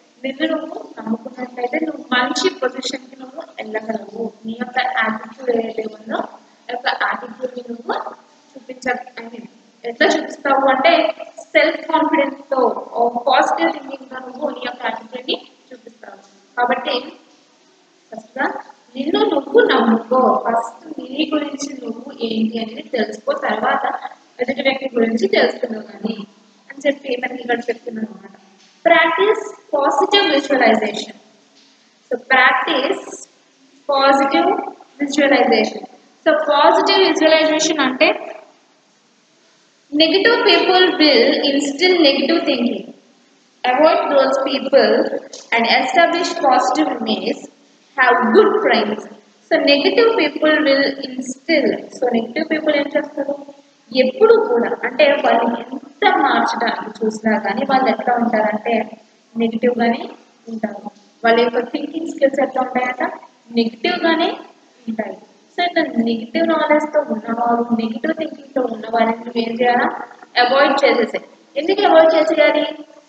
నువ్వు మంచి పొజిషన్కి నువ్వు వెళ్ళగలవు. నీ యొక్క యాటిట్యూడ్ ఏదైతే ఉందో ఆ యొక్క యాటిట్యూడ్ని నువ్వు చూపించాలి. ఎట్లా చూపిస్తావు అంటే సెల్ఫ్ కాన్ఫిడెన్స్తో పాజిటివ్ థింకింగ్తో నువ్వు నీ యొక్క యాటిట్యూడ్ని చూపిస్తావు. కాబట్టి ఫస్ట్గా నువ్వు నమ్ముకో. ఫస్ట్ నీ గురించి నువ్వు ఏంటి అనేది తెలుసుకో, తర్వాత ఎదుటి వ్యక్తి గురించి తెలుసుకున్నావు కానీ అని చెప్పి మనకి ఇక్కడ చెప్తున్నాను అనమాట. Practice positive visualization. So practice positive visualization. So positive visualization అంటే negative people will instill negative thinking. Avoid those people and establish positive images. Have good friends. So negative people will instill. So negative people ఏం చేస్తారు ఎప్పుడు కూడా అంటే వాళ్ళు ఎంత మార్చడానికి చూసినా కానీ వాళ్ళు ఎట్లా ఉంటారంటే నెగిటివ్గానే ఉంటారు. వాళ్ళ యొక్క థింకింగ్ స్కిల్స్ ఎట్లా ఉంటాయంట, నెగిటివ్గానే ఉంటాయి. సో ఇట్లా నెగిటివ్ నాలెడ్జ్తో ఉన్నవారు, నెగిటివ్ థింకింగ్తో ఉన్న వారిని నువ్వు ఏం చేయాలా, అవాయిడ్ చేసేసాయి. ఎందుకు అవాయిడ్ చేసేయాలి?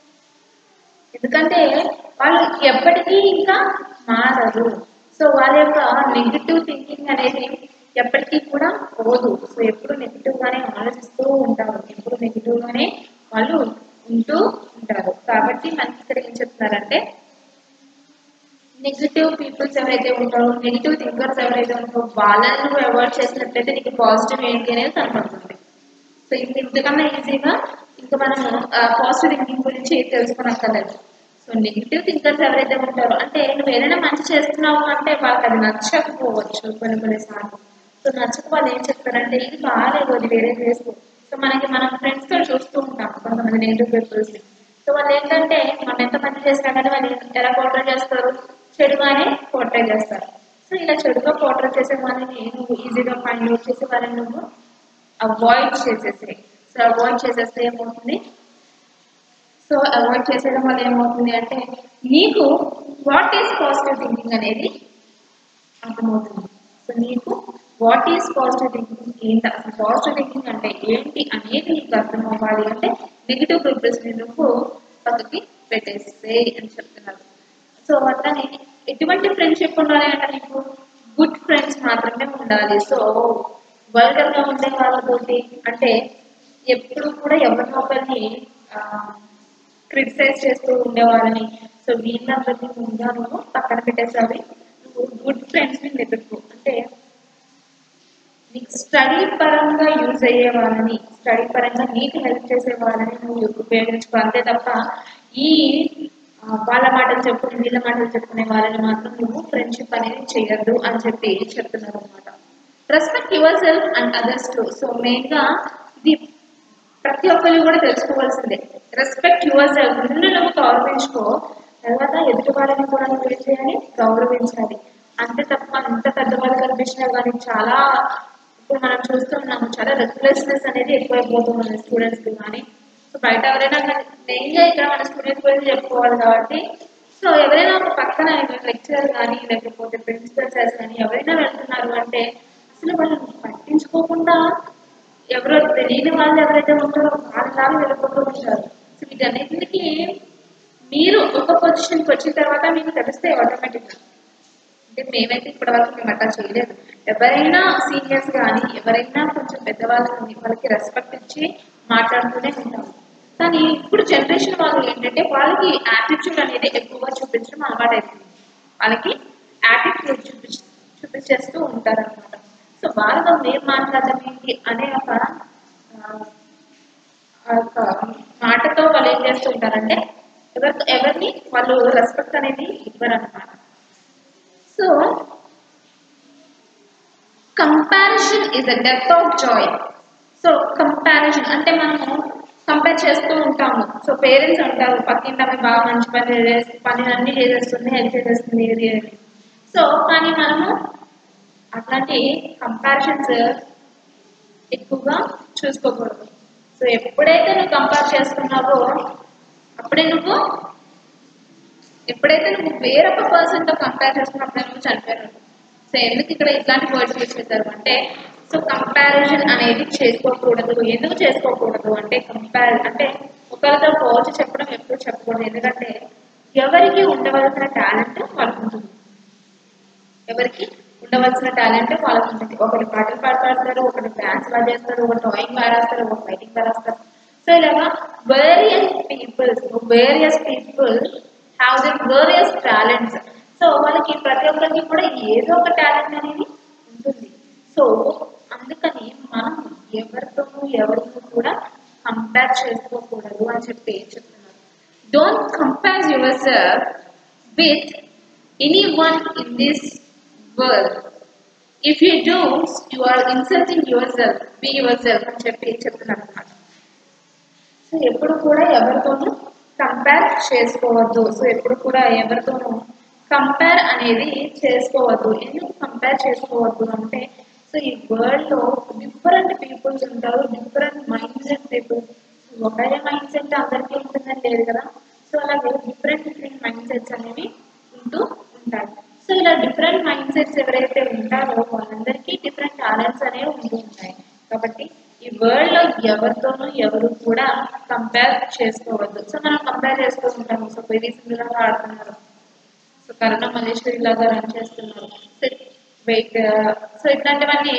ఎందుకంటే వాళ్ళు ఎప్పటికీ ఇంకా మారరు. సో వాళ్ళ యొక్క నెగిటివ్ థింకింగ్ అనేది ఎప్పటికీ కూడా పోదు. సో ఎప్పుడు నెగిటివ్గానే ఆలోచిస్తూ ఉంటారు, ఎప్పుడు నెగిటివ్గానే వాళ్ళు ఉంటూ ఉంటారు. కాబట్టి మనకి ఇక్కడ ఏం చెప్తున్నారంటే, నెగిటివ్ పీపుల్స్ ఎవరైతే ఉంటారో, నెగిటివ్ థింకర్స్ ఎవరైతే ఉంటారో వాళ్ళని నువ్వు అవాయిడ్ చేసినట్లయితే నీకు పాజిటివ్ ఏంటి అనేది కనపడుతుంది. సో ఇంతకన్నా ఈజీగా ఇంకా మనం పాజిటివ్ థింకింగ్ గురించి తెలుసుకునక్కర్లేదు. సో నెగిటివ్ థింకర్స్ ఎవరైతే ఉంటారో, అంటే నువ్వు ఏదైనా మంచి చేస్తున్నావు అంటే వాళ్ళకి అది నచ్చకపోవచ్చు కొన్నిసార్లు. సో నచ్చక వాళ్ళు ఏం చెప్తారంటే, ఇది బాగాలేదు, అది వేరే చేసుకో. సో మనం ఫ్రెండ్స్తో చూస్తూ ఉంటాం కొంతమంది నెగిటివ్ పీపుల్స్ని. సో వాళ్ళు ఏంటంటే మనం ఎంత మంచి చేసినా కానీ వాళ్ళు ఎలా పోర్ట్రే చేస్తారు, చెడుగానే పోర్ట్రే చేస్తారు. సో ఇలా చెడుగా పోర్ట్రే చేసే వాళ్ళని నువ్వు ఈజీగా ఫైండ్ అవుట్ చేసి వాళ్ళని నువ్వు అవాయిడ్ చేసేసాయి. సో అవాయిడ్ చేసేస్తే ఏమవుతుంది, సో అవాయిడ్ చేసేయడం వల్ల ఏమవుతుంది అంటే నీకు వాట్ ఈస్ పాజిటివ్ థింకింగ్ అనేది అర్థమవుతుంది. సో నీకు వాట్ ఈస్ పాజిటివ్ థింకింగ్ ఏంటి, అసలు పాజిటివ్ థింకింగ్ అంటే ఏంటి అనేది నీకు అర్థం అవ్వాలి అంటే నెగిటివ్ పీపుల్స్ని నువ్వు పక్కకి పెట్టేస్తే అని చెప్తున్నారు. సో అట్లానే ఎటువంటి ఫ్రెండ్షిప్ ఉండాలి అంటే నీకు గుడ్ ఫ్రెండ్స్ మాత్రమే ఉండాలి. సో వల్గర్గా ఉండే వాళ్ళతోటి అంటే ఎప్పుడు కూడా ఎవరినో ఒకరిని క్రిటిసైజ్ చేస్తూ ఉండేవాళ్ళని, సో వీళ్ళందరినీ ముందుగా నువ్వు పక్కన పెట్టేసావి. నువ్వు గుడ్ ఫ్రెండ్స్ని వెతుకు. అంటే నీకు స్టడీ పరంగా యూజ్ అయ్యే వాళ్ళని, స్టడీ పరంగా నీకు హెల్ప్ చేసే వాళ్ళని నువ్వు ఉపయోగించుకో. అంతే తప్ప ఈ వాళ్ళ మాటలు చెప్పుకుని వీళ్ళ మాటలు చెప్పుకునే వాళ్ళని మాత్రం నువ్వు ఫ్రెండ్షిప్ అనేది చేయొద్దు అని చెప్పి చెప్తున్నారు అనమాట. Respect your self and others too. So మెయిన్గా ఇది ప్రతి ఒక్కరు కూడా తెలుసుకోవాల్సిందే. రెస్పెక్ట్ యువర్ సెల్ఫ్, నిన్ను నువ్వు గౌరవించుకో, తర్వాత ఎదుటి వాళ్ళని కూడా నువ్వు ఏం చేయాలి, గౌరవించాలి. అంతే తప్ప అంత పెద్దవాళ్ళు కనిపించినా కానీ చాలా ఇప్పుడు మనం చూస్తున్నాము, చాలా రెగ్యులర్స్నెస్ అనేది ఎక్కువైపోతుంది మన స్టూడెంట్స్కి కానీ. సో బయట ఎవరైనా మెయిన్గా ఇక్కడ మన స్టూడెంట్స్ గురించి చెప్పుకోవాలి కాబట్టి, సో ఎవరైనా ఒక పక్కన లెక్చరర్ కానీ లేకపోతే ప్రిన్సిపల్ సార్స్ కానీ ఎవరైనా వెళ్తున్నారు అంటే అసలు వాళ్ళని పట్టించుకోకుండా ఎవరో తెలియని వాళ్ళు ఎవరైతే ఉంటారో వాళ్ళలాగా వెళ్ళిపోతూ ఉంటారు. సో వీటన్నిటికి మీరు ఒక పొజిషన్కి వచ్చిన తర్వాత మీకు తెలుస్తాయి ఆటోమేటిక్గా. అంటే మేమైతే ఇప్పటివరకు మేము అట్లా చేయలేదు. ఎవరైనా సీనియర్స్ కానీ ఎవరైనా కొంచెం పెద్దవాళ్ళు కానీ వాళ్ళకి రెస్పెక్ట్ ఇచ్చి మాట్లాడుతూనే ఉంటాము. కానీ ఇప్పుడు జనరేషన్ వాళ్ళు ఏంటంటే వాళ్ళకి యాటిట్యూడ్ అనేది ఎక్కువగా చూపించడం అలవాటు అయిపోయింది. వాళ్ళకి యాటిట్యూడ్ చూపించేస్తూ ఉంటారు అనమాట. సో వాళ్ళతో మేము మాట్లాడడం ఏంటి అనే ఒక మాటతో వాళ్ళు ఏం చేస్తూ ఉంటారంటే ఎవరిని వాళ్ళు రెస్పెక్ట్ అనేది ఇవ్వరు అనమాట. So comparison is the death of joy. So comparison అంటే మనము కంపేర్ చేస్తూ ఉంటాము. సో పేరెంట్స్ అంటారు పక్కింటి అమ్మాయి బాగా మంచి పని అన్నీ చేసేస్తుంది, హెల్ప్ చేసేస్తుంది ఇది అని. సో కానీ మనము అట్లాంటి కంపారిజన్స్ ఎక్కువగా చూసుకోకూడదు. సో ఎప్పుడైతే నువ్వు కంపేర్ చేసుకున్నావో ఎప్పుడైతే నువ్వు వేరొక పర్సన్తో కంపేర్ చేసుకున్నప్పుడే నువ్వు చనిపోయారు. సో ఎందుకు ఇక్కడ ఇట్లాంటి వర్డ్స్ యూజ్ చేశారు అంటే, సో కంపారిజన్ అనేది చేసుకోకూడదు. ఎందుకు చేసుకోకూడదు అంటే అంటే ఒకరితో పోల్చి చెప్పడం ఎప్పుడు చెప్పకూడదు. ఎందుకంటే ఎవరికి ఉండవలసిన టాలెంట్ వాళ్ళకు ఉంటుంది, ఒకరు పాటలు పాడతారు, ఒకరు డాన్స్ బాగా చేస్తారు, ఒకరు డ్రాయింగ్ బాగా రాస్తారు, ఒకరు ఫైటింగ్ బాగా రాస్తారు. సో ఇలాగా various people have their various talents. So వాళ్ళకి ప్రతి ఒక్కరికి కూడా ఏదో ఒక టాలెంట్ అనేది ఉంటుంది. సో అందుకని మనం ఎవరితో కూడా కంపేర్ చేసుకోకూడదు అని చెప్పి చెప్తున్నారు. Don't compare your self with anyone in this world. If you do, you are insulting yourself. Be yourself అని చెప్పి చెప్తున్నారు అన్నమాట. సో ఎప్పుడు కూడా ఎవరితోనూ కంపేర్ చేసుకోవద్దు. సో ఎప్పుడు కూడా ఎవరితోనూ కంపేర్ అనేది చేసుకోవద్దు. ఎందుకు కంపేర్ చేసుకోవద్దు అంటే, సో ఈ వరల్డ్లో డిఫరెంట్ పీపుల్స్ ఉంటారు, డిఫరెంట్ మైండ్ సెట్ పీపుల్స్. ఒకే మైండ్ సెట్ అందరికీ ఉంటుందని లేదు కదా. సో అలాగే డిఫరెంట్ మైండ్ సెట్స్ అనేవి టాలెంట్స్ అనేవి ఉంటూ ఉంటాయి. కాబట్టి ఈ వరల్డ్ లో ఎవరితోనూ ఎవరు కూడా కంపేర్ చేసుకోవద్దు. సో మనం కంపేర్ చేస్తూ ఉంటాము. సో పివి సింధు లాగా ఆడుతున్నారు, సో కరుణ మల్లేశ్వరి లాగా రన్ చేస్తున్నారు, సో వెయిట్, సో ఇట్లాంటివన్నీ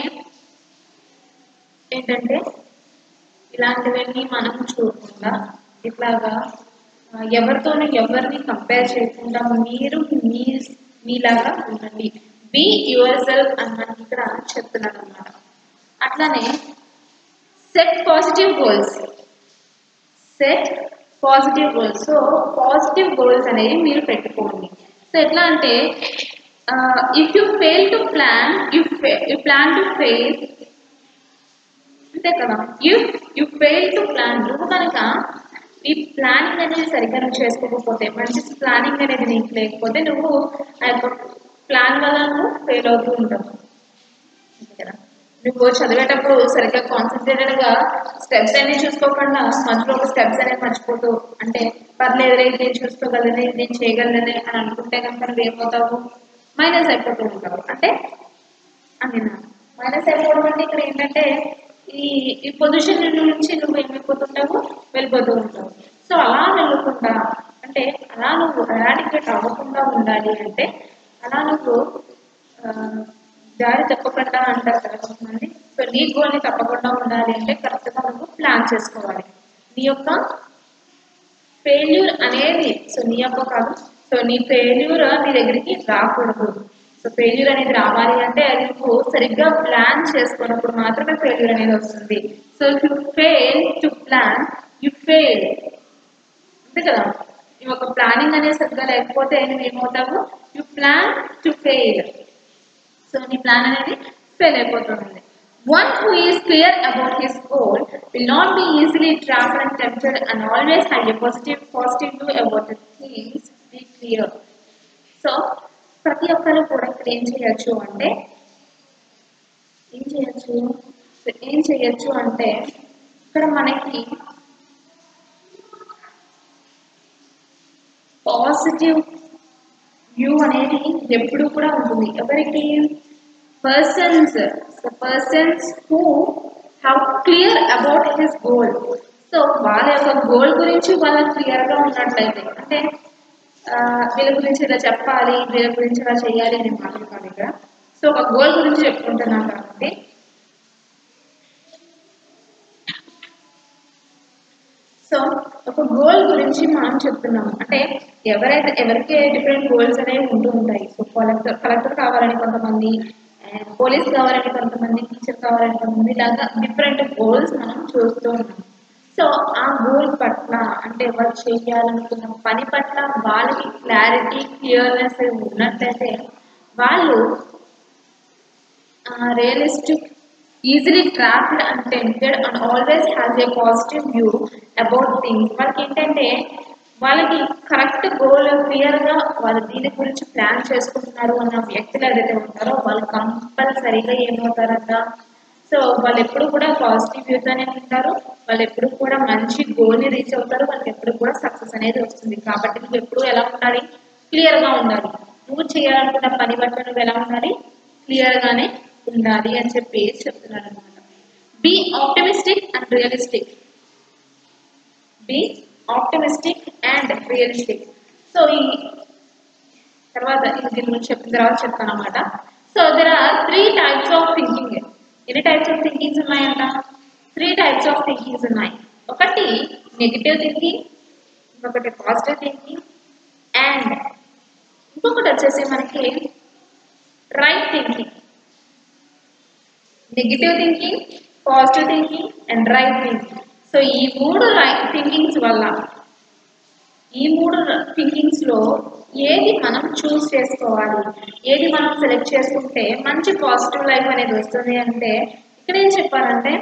ఏంటంటే ఇలాంటివన్నీ మనం చూడకుండా ఇట్లాగా ఎవరితోనూ ఎవరిని కంపేర్ చేయకుండా మీరు మీ మీలాగా ఉండండి. బీ యువర్ సెల్ఫ్ అని మనకి ఇక్కడ చెప్తున్నాను అనమాట. అట్లానే set positive goals. Set positive goals. So positive goals అనేవి మీరు పెట్టుకోండి. సో ఎట్లా అంటే if you fail to plan you plan to fail, అంతే కదా. యూ ఫెయిల్ టు ప్లాన్, నువ్వు కనుక ఈ ప్లానింగ్ అనేది సరిగ్గా నువ్వు చేసుకోకపోతే, మంచి ప్లానింగ్ అనేది నీకు లేకపోతే నువ్వు ఆ యొక్క ప్లాన్ వల్ల నువ్వు ఫెయిల్ అవుతూ ఉంటావు, అంతే కదా. నువ్వు చదివేటప్పుడు సరిగ్గా కాన్సన్ట్రేటెడ్గా స్టెప్స్ అన్ని చూసుకోకుండా మధ్యలో ఒక స్టెప్స్ అనేది మర్చిపోతూ, అంటే పర్లేదు నేను చూసుకోగలనే నేను చేయగలనే అని అనుకుంటే కనుక నువ్వు ఏమవుతావు, మైనస్ అయిపోతూ ఉంటావు. అంటే మైనస్ అయిపోవడం అంటే ఇక్కడ ఏంటంటే ఈ పొజిషన్ నుంచి నువ్వు ఏమైపోతుంటావు, వెళ్ళిపోతూ ఉంటావు. సో అలా వెళ్ళకుండా, అంటే అలా నువ్వు ఎరాడికేట్ అవ్వకుండా ఉండాలి అంటే, అలా నువ్వు దారి తప్పకుండా అంటారు కదా కొంతమంది. సో నీ గోల్ని తప్పకుండా ఉండాలి అంటే కరెక్ట్గా నువ్వు ప్లాన్ చేసుకోవాలి. నీ యొక్క ఫెయిల్యూర్ అనేది, సో నీ యొక్క కాదు, సో నీ ఫెయిల్యూర్ నీ దగ్గరికి రాకూడదు. సో ఫెయిల్యూర్ అనేది రావాలి అంటే అది నువ్వు సరిగ్గా ప్లాన్ చేసుకున్నప్పుడు మాత్రమే ఫెయిల్యూర్ అనేది వస్తుంది. So if you fail to plan you fail, అంతే కదా. నీ ఒక ప్లానింగ్ అనేది సరిగ్గా లేకపోతే నువ్వు ఏమవుతావు, you plan to fail. So నీ ప్లాన్ అనేది ఫెయిల్ అయిపోతుంది. One who is clear about his goal will not be easily trapped and tempted and always have a positive view about the things. Be clear. So ప్రతి ఒక్కరు కూడా ఇక్కడ ఏం చేయొచ్చు అంటే ఇక్కడ మనకి పాజిటివ్ వ్యూ అనేది ఎప్పుడు కూడా ఉంటుంది. ఎవరికి, persons who have clear about his goal. సో వాళ్ళ యొక్క గోల్ గురించి వాళ్ళకి క్లియర్గా ఉన్నట్లయితే, అంటే వీళ్ళ గురించి ఇలా చెప్పాలి, వీళ్ళ గురించి ఇలా చేయాలి అని మాటలు కాదు ఇక్కడ. సో ఒక గోల్ గురించి చెప్పుకుంటున్నాం కాబట్టి, సో ఒక గోల్ గురించి మనం చెప్తున్నాము అంటే ఎవరికి డిఫరెంట్ గోల్స్ అనేవి ఉంటూ ఉంటాయి. సో కలెక్టర్ కావాలని కొంతమంది, పోలీస్ కావాలని కొంతమంది, టీచర్ కావాలని కొంతమంది, ఇలాగా డిఫరెంట్ గోల్స్ మనం చూస్తూ ఉన్నాం. సో ఆ గోల్ పట్ల, అంటే ఎవరు చేయాలనుకున్న పని పట్ల వాళ్ళకి క్లారిటీ, క్లియర్నెస్ ఉన్నట్లయితే వాళ్ళు realistic, easily trapped and tempted and always has a positive view about things. వాళ్ళకి ఏంటంటే వాళ్ళకి కరెక్ట్ గోల్ క్లియర్గా వాళ్ళు దీని గురించి ప్లాన్ చేసుకుంటున్నారు అన్న వ్యక్తులు ఏదైతే ఉంటారో వాళ్ళు కంపల్సరీగా ఏమవుతారంట, సో వాళ్ళు ఎప్పుడు కూడా పాజిటివ్ వ్యూతోనే ఉంటారు, వాళ్ళు ఎప్పుడు కూడా మంచి గోల్ని రీచ్ అవుతారు, వాళ్ళకి ఎప్పుడు కూడా సక్సెస్ అనేది వస్తుంది. కాబట్టి నువ్వు ఎప్పుడు ఎలా ఉండాలి, క్లియర్గా ఉండాలి. నువ్వు చేయాలనుకున్న పని బట్టి నువ్వు ఎలా ఉండాలి, క్లియర్గానే ఉండాలి అని చెప్పి చెప్తున్నాను అనమాట. Be optimistic and realistic. Be optimistic and realistic. So ఈ తర్వాత దీని గురించి చెప్పిన తర్వాత చెప్తాను అనమాట. So there are 3 types of thinking. ఎన్ని టైప్స్ ఆఫ్ థింకింగ్స్ ఉన్నాయంట, 3 types ఆఫ్ థింకింగ్స్ ఉన్నాయి. ఒకటి నెగిటివ్ థింకింగ్, ఇంకొకటి పాజిటివ్ థింకింగ్, అండ్ ఇంకొకటి వచ్చేసి మనకి right thinking. Negative thinking, positive thinking and right thinking. So ఈ 3 రైట్ థింకింగ్స్ వల్ల, ఈ 3 థింకింగ్స్లో ఏది మనం చూస్ చేసుకోవాలి, ఏది మనం సెలెక్ట్ చేసుకుంటే మంచి పాజిటివ్ లైఫ్ అనేది వస్తుంది అంటే ఇక్కడ ఏం చెప్పారంటే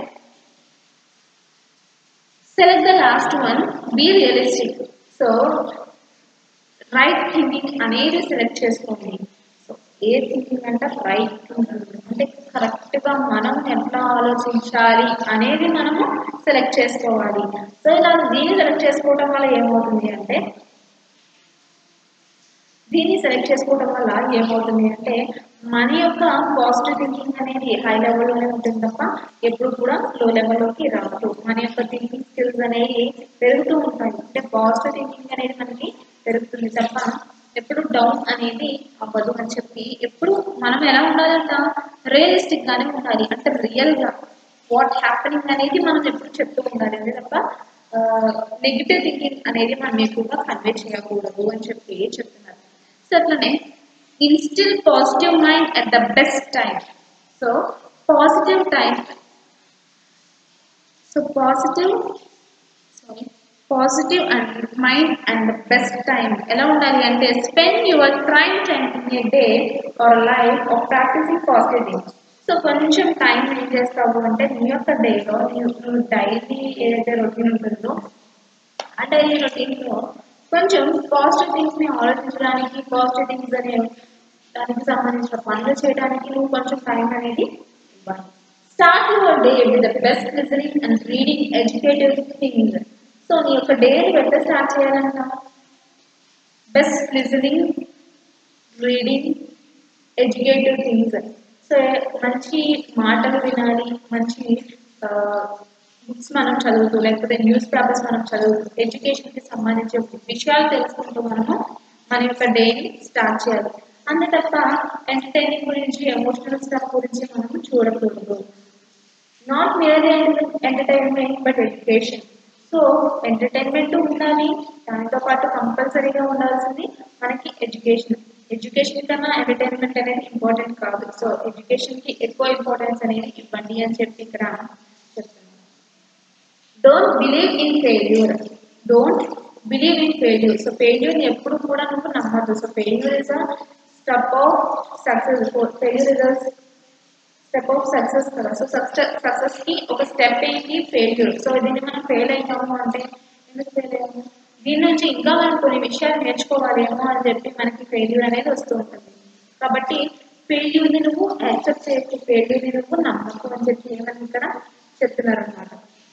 select the last one, be realistic. So right thinking అనేది సెలెక్ట్ చేసుకోండి. సో ఏ థింకింగ్ అంటే రైట్ థింకింగ్, అంటే కరెక్ట్గా మనం ఎట్లా ఆలోచించాలి అనేది మనము సెలెక్ట్ చేసుకోవాలి. సో ఇలా దీన్ని సెలెక్ట్ చేసుకోవడం వల్ల ఏమవుతుంది అంటే మన యొక్క పాజిటివ్ థింకింగ్ అనేది హై లెవెల్లోనే ఉంటుంది తప్ప ఎప్పుడు కూడా లో లెవెల్లోకి రాదు. మన యొక్క థింకింగ్ స్కిల్స్ అనేవి పెరుగుతూ ఉంటాయి. అంటే పాజిటివ్ థింకింగ్ అనేది మనకి పెరుగుతుంది తప్ప ఎప్పుడు డౌన్ అనేది అవ్వదు అని చెప్పి ఎప్పుడు మనం ఎలా ఉండాలంట రియలిస్టిక్ గానే ఉండాలి. అంటే రియల్ గా వాట్ హ్యాపెనింగ్ అనేది మనం ఎప్పుడు చెప్తూ ఉండాలి. అంతే తప్ప నెగిటివ్ థింకింగ్ అనేది మనం ఎక్కువగా కన్వే చేయకూడదు అని చెప్పి చెప్తున్నారు. సో అట్లనే instill positive mind at the best time. So positive time. So positive and mind and the best time. ఎలా ఉండాలి అంటే spend your prime time in a day or life of practicing positive things. So కొంచెం time ఏం చేస్తావు అంటే నీ యొక్క డేలో నువ్వు డైలీ ఏదైతే రొటీన్ ఉంటుందో ఆ డైలీ రొటీన్లో కొంచెం పాజిటివ్ థింగ్స్ ని ఆలోచించడానికి పాజిటివ్ థింగ్స్ అనే దానికి సంబంధించిన పనులు చేయడానికి నువ్వు కొంచెం టైం అనేది ఇవ్వాలి. Start your day with the best listening and reading educative things. So నీ యొక్క డేని ఎట్లా స్టార్ట్ చేయాలన్నా best listening, reading, educative things. So మంచి మాటలు వినాలి, మంచి బుక్స్ మనం చదువుతూ లేకపోతే న్యూస్ పేపర్స్ మనం చదువుతూ ఎడ్యుకేషన్కి సంబంధించిన విషయాలు తెలుసుకుంటూ మనము మన యొక్క డేని స్టార్ట్ చేయాలి. అంతే తప్ప ఎంటర్టైనింగ్ గురించి ఎమోషనల్ స్టఫ్ గురించి మనం చూడకూడదు. Not merely entertainment but education. So entertainment ఉండాలి, దాంతో పాటు కంపల్సరీగా ఉండాల్సింది మనకి ఎడ్యుకేషన్. ఎడ్యుకేషన్ కన్నా ఎంటర్టైన్మెంట్ అనేది ఇంపార్టెంట్ కాదు. సో ఎడ్యుకేషన్కి ఎక్కువ ఇంపార్టెన్స్ అనేది ఇవ్వండి అని చెప్పి ఇక్కడ చెప్తున్నాను. Don't believe in failure. Don't believe in failure. So ఫెయిల్యూర్ని ఎప్పుడు కూడా నువ్వు నమ్మద్దు. So failure is a step of success. Failure is a step of success కదా. సో సక్సెస్కి ఒక స్టెప్ ఏంటి ఫెయిల్యూర్. సో దీన్ని మనం ఫెయిల్ అయినాము అంటే ఎందుకు ఫెయిల్ అయ్యాము, దీని నుంచి ఇంకా మనం కొన్ని విషయాలు నేర్చుకోవాలేమో అని చెప్పి మనకి ఫెయిల్యూర్ అనేది వస్తూ ఉంటుంది. కాబట్టి ఫెయిల్యూర్ని నువ్వు యాక్సెప్ట్ చేయొచ్చు, ఫెయిల్యూర్ని నువ్వు నమ్మకు అని చెప్పి ఏమని ఇక్కడ చెప్తున్నారు అనమాట.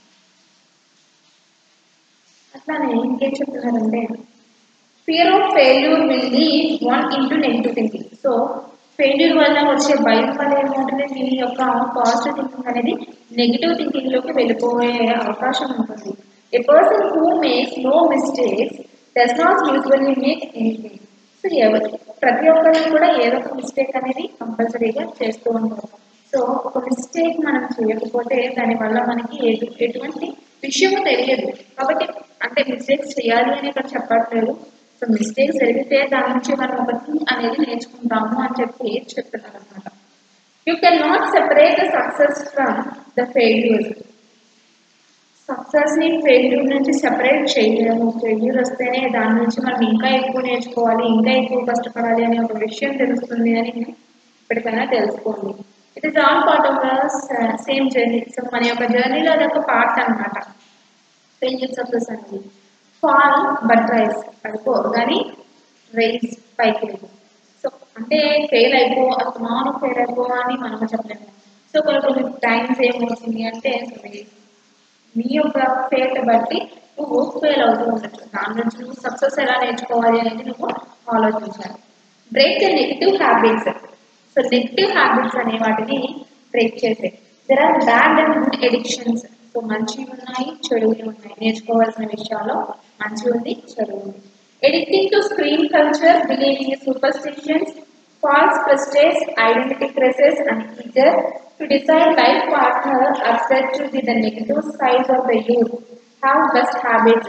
అట్లానే ఇంకేం చెప్తున్నారంటే fear of failure will lead one into negative thinking. So failure వల్ల వచ్చే భయం వల్ల ఏమవుతుంది, నీ యొక్క పాజిటివ్ థింకింగ్ అనేది నెగిటివ్ థింకింగ్ లోకి వెళ్ళిపోయే అవకాశం ఉంటుంది. A person who makes no mistakes does not usually make anything. So ప్రతి ఒక్కరికి కూడా ఏదో ఒక మిస్టేక్ అనేది కంపల్సరీగా చేస్తూ ఉంటారు. సో ఒక మిస్టేక్ మనం చేయకపోతే దానివల్ల మనకి ఎటువంటి విషయము తెలియదు. కాబట్టి అంటే మిస్టేక్స్ చేయాలి అని ఇక్కడ చెప్పట్లేదు. సో మిస్టేక్స్ జరిగితే దాని నుంచి మనం ఒక థింగ్ అనేది నేర్చుకుంటాము అని చెప్పి చెప్తున్నారు అనమాట. You can not separate the success from the failure. సక్సెస్ని ఫెయిల్యూర్ నుంచి సెపరేట్ చేయలేము. ఫెయిల్యూర్ వస్తేనే దాని నుంచి మనం ఇంకా ఎక్కువ నేర్చుకోవాలి, ఇంకా ఎక్కువ కష్టపడాలి అనే ఒక విషయం తెలుస్తుంది అని ఇప్పటికైనా తెలుసుకోండి. It is all part of the same journey. So మన యొక్క జర్నీలో అది ఒక పార్ట్ అనమాట ఫెయిల్యూర్ సక్సెస్ అనేది. ఫాల్ బట్ రైస్, పడిపో కానీ రైస్ పైకి లేదు. సో అంటే ఫెయిల్ అయిపో అసలు ఫెయిల్ అయిపో అని మనం చెప్పలేము. సో కొన్ని టైమ్స్ ఏమవుతుంది అంటే నీ యొక్క ఫెయిల్ బట్టి నువ్వు ఫెయిల్ అవుతూ ఉండొచ్చు. దాని నుంచి నువ్వు సక్సెస్ ఎలా నేర్చుకోవాలి అనేది నువ్వు ఆలోచించాలి. Break the negative habits. So negative habits అనే వాటిని బ్రేక్ చేసే. There are bad and good addictions. So మంచివి ఉన్నాయి, చెడువి ఉన్నాయి. నేర్చుకోవాల్సిన విషయాల్లో మంచి ఉంది, చెడు ఉంది. Addicting to screen culture, believing in superstitions, false prestige, identity crisis, and eager to decide life partner are said to be the negative sides of the youth. Have best habits.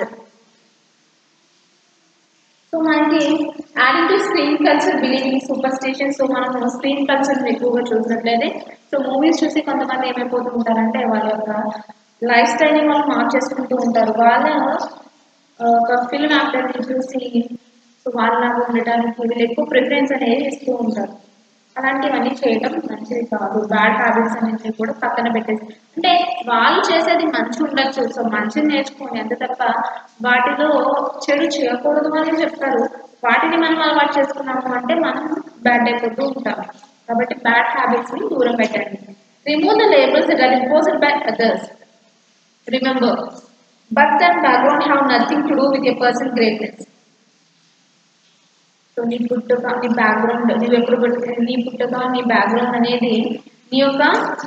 So మనకి adding to screen culture, believing superstition. So మనం screen culture ఎక్కువగా చూసినట్లయితే so movies చూసి కొంతమంది ఏమైపోతూ ఉంటారంటే వాళ్ళ యొక్క life స్టైల్ని వాళ్ళు మార్చేసుకుంటూ ఉంటారు. వాళ్ళ ఒక ఫిల్మ్ యాక్టర్ని చూసి సో వాళ్ళలాగా ఉండటానికి వీళ్ళు ఎక్కువ ప్రిఫరెన్స్ అనేది ఇస్తూ ఉంటారు. అలాంటివన్నీ చేయడం మంచిది కాదు. బ్యాడ్ హ్యాబిట్స్ అనేది కూడా పక్కన పెట్టేసి అంటే వాళ్ళు చేసేది మంచి ఉండొచ్చు. సో మంచిని నేర్చుకోండి అంతే తప్ప వాటిలో చెడు చేయకూడదు అని చెప్తారు. వాటిని మనం అలవాటు చేసుకున్నాము అంటే మనం బ్యాడ్ అయిపోతూ ఉంటాం. కాబట్టి బ్యాడ్ హ్యాబిట్స్ని దూరం పెట్టండి. Remove the labels that are imposed by others. Remember, birth and background have nothing to do with a person's greatness. So నీ పుట్టుక, నీ బ్యాక్గ్రౌండ్, నువ్వు ఎప్పుడు పుట్టిన, నీ పుట్టుక, నీ బ్యాక్గ్రౌండ్ అనేది నీ యొక్క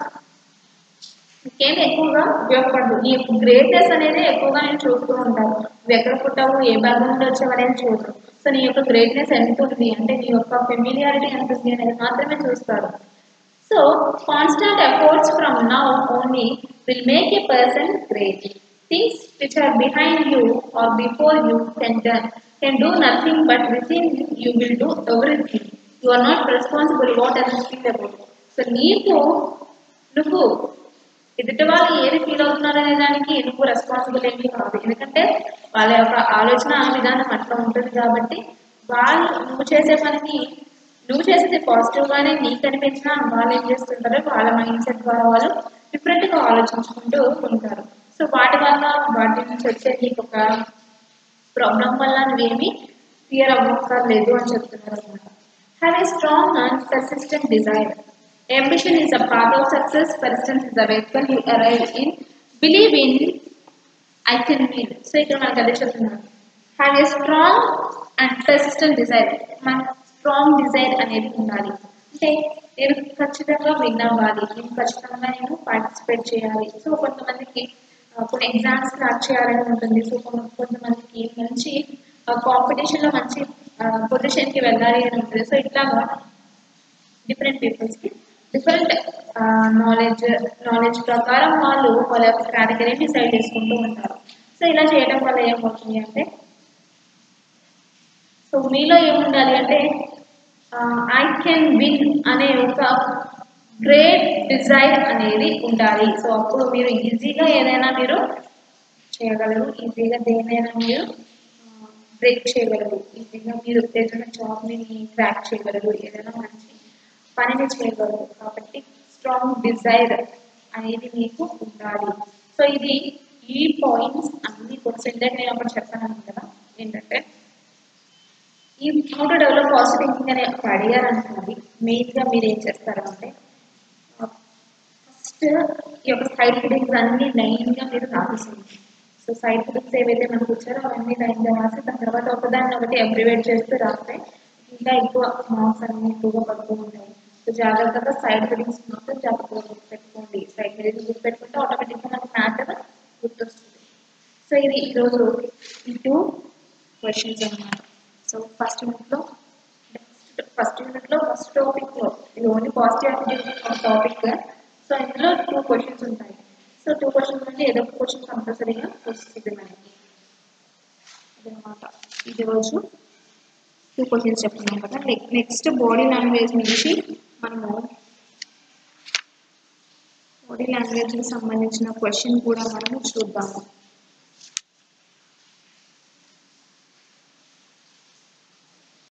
నీకేమి ఎక్కువగా ఉపయోగపడదు. నీ యొక్క గ్రేట్నెస్ అనేది ఎక్కువగా నేను చూస్తూ ఉంటాను. నువ్వు ఎక్కడ పుట్టావు, ఏ బ్యాక్గ్రౌండ్ వచ్చావు అనేది చూడరు. సో నీ యొక్క గ్రేట్నెస్ ఎంత ఉంది అంటే నీ యొక్క ఫెమిలియారిటీ ఎంత ఉంది అనేది మాత్రమే చూస్తారు. So, constant efforts from now only will make a person great. Things which are behind you or before you can do nothing, but within you will do everything. You are not responsible what others feel about. So, నువ్వు ఎదుటి వాళ్ళు ఏది feel అవుతున్నారు అనే దానికి నువ్వు responsible ఏమీ కాదు. ఎందుకంటే వాళ్ళ యొక్క ఆలోచన విధానం అట్లా ఉంటుంది కాబట్టి వాళ్ళు నువ్వు చేసే పనికి నువ్వు చేసేది పాజిటివ్గానే నీకు అనిపించినా వాళ్ళు ఏం చేస్తుంటారో వాళ్ళ మైండ్ సెట్ ద్వారా వాళ్ళు డిఫరెంట్గా ఆలోచించుకుంటూ ఉంటారు. సో వాటి నుంచి వచ్చే నీకు ఒక ప్రాబ్లం వల్ల నువ్వేమి ఫియర్ అవ్వక్కర్లేదు అని చెప్తున్నారు అనమాట. Have a strong and persistent desire. Ambition is a path of success. Persistence is the vehicle you arrive in. Believe in I can win. So ఇక్కడ మనకు అదే చెప్తున్నారు. Have a strong and persistent desire. మన strong desire అనేది ఉండాలి. అంటే నేను ఖచ్చితంగా విన్ అవ్వాలి, నేను ఖచ్చితంగా పార్టిసిపేట్ చేయాలి. సో కొంతమందికి కొన్ని ఎగ్జామ్స్ క్రాక్ చేయాలని ఉంటుంది. సో కొంతమందికి మంచి కాంపిటీషన్లో మంచి పొజిషన్కి వెళ్ళాలి అని ఉంటుంది. సో ఇట్లాగా డిఫరెంట్ పీపుల్స్కి డిఫరెంట్ నాలెడ్జ్ ప్రకారం వాళ్ళు వాళ్ళ యొక్క కేటగిరీ డిసైడ్ చేసుకుంటూ ఉంటారు. సో ఇలా చేయడం వల్ల ఏమవుతుంది అంటే సో మీలో ఏముండాలి అంటే ఐ కెన్ విన్ అనే ఒక గ్రేట్ డిజైర్ అనేది ఉండాలి. సో అప్పుడు మీరు ఈజీగా ఏదైనా మీరు చేయగలరు, ఈజీగా దేనైనా మీరు బ్రేక్ చేయగలరు, ఈజీగా మీరు ఏదైనా జాబ్ని క్రాక్ చేయగలరు, ఏదైనా మంచి పనిని చేయగలరు. కాబట్టి స్ట్రాంగ్ డిజైర్ అనేది మీకు ఉండాలి. సో ఇది ఈ పాయింట్స్ అన్ని కొంచెం నేను ఒకటి చెప్పాను కదా, ఏంటంటే ఈ how to develop positive thinking అనే ఒక అడిగారనుకోండి, మెయిన్గా మీరు ఏం చేస్తారంటే ఫస్ట్ ఈ యొక్క సైడ్ ఫిట్టింగ్స్ అన్ని లైన్గా మీరు రాసేయండి. సో సైడ్ ఫిట్టింగ్స్ ఏవైతే మనకు వచ్చారో అవన్నీ లైన్గా రాసి దాని తర్వాత ఒకదాన్ని ఒకటి అబ్రివేట్ చేస్తూ రాస్తే ఇంకా ఎక్కువ మార్క్స్ అన్ని ఎక్కువగా పడుతూ ఉంటాయి. సో జాగ్రత్తగా సైడ్ ఫిట్టింగ్స్ మొత్తం జాగ్రత్తగా గుర్తుపెట్టుకోండి. సైడ్ ఫిట్టింగ్స్ గుర్తుపెట్టుకుంటే ఆటోమేటిక్గా మనకు మ్యాటర్ గుర్తొస్తుంది. సో ఇది ఈరోజు ఈ 2 క్వశ్చన్స్ అన్నమాట. సో ఫస్ట్ యూనిట్లో ఫస్ట్ టాపిక్లో ఇది only positive attitude topic. So ఇందులో 2 క్వశ్చన్స్ ఉంటాయి. సో 2 క్వశ్చన్స్ నుండి ఏదో ఒక క్వశ్చన్ కంపల్సరీగా వస్తుంది మనకి అదనమాట. ఇది రోజు 2 క్వశ్చన్స్ చెప్తున్నాం కదా. నెక్స్ట్ బాడీ లాంగ్వేజ్ నుంచి మనము బాడీ లాంగ్వేజ్కి సంబంధించిన క్వశ్చన్ కూడా మనము చూద్దాము.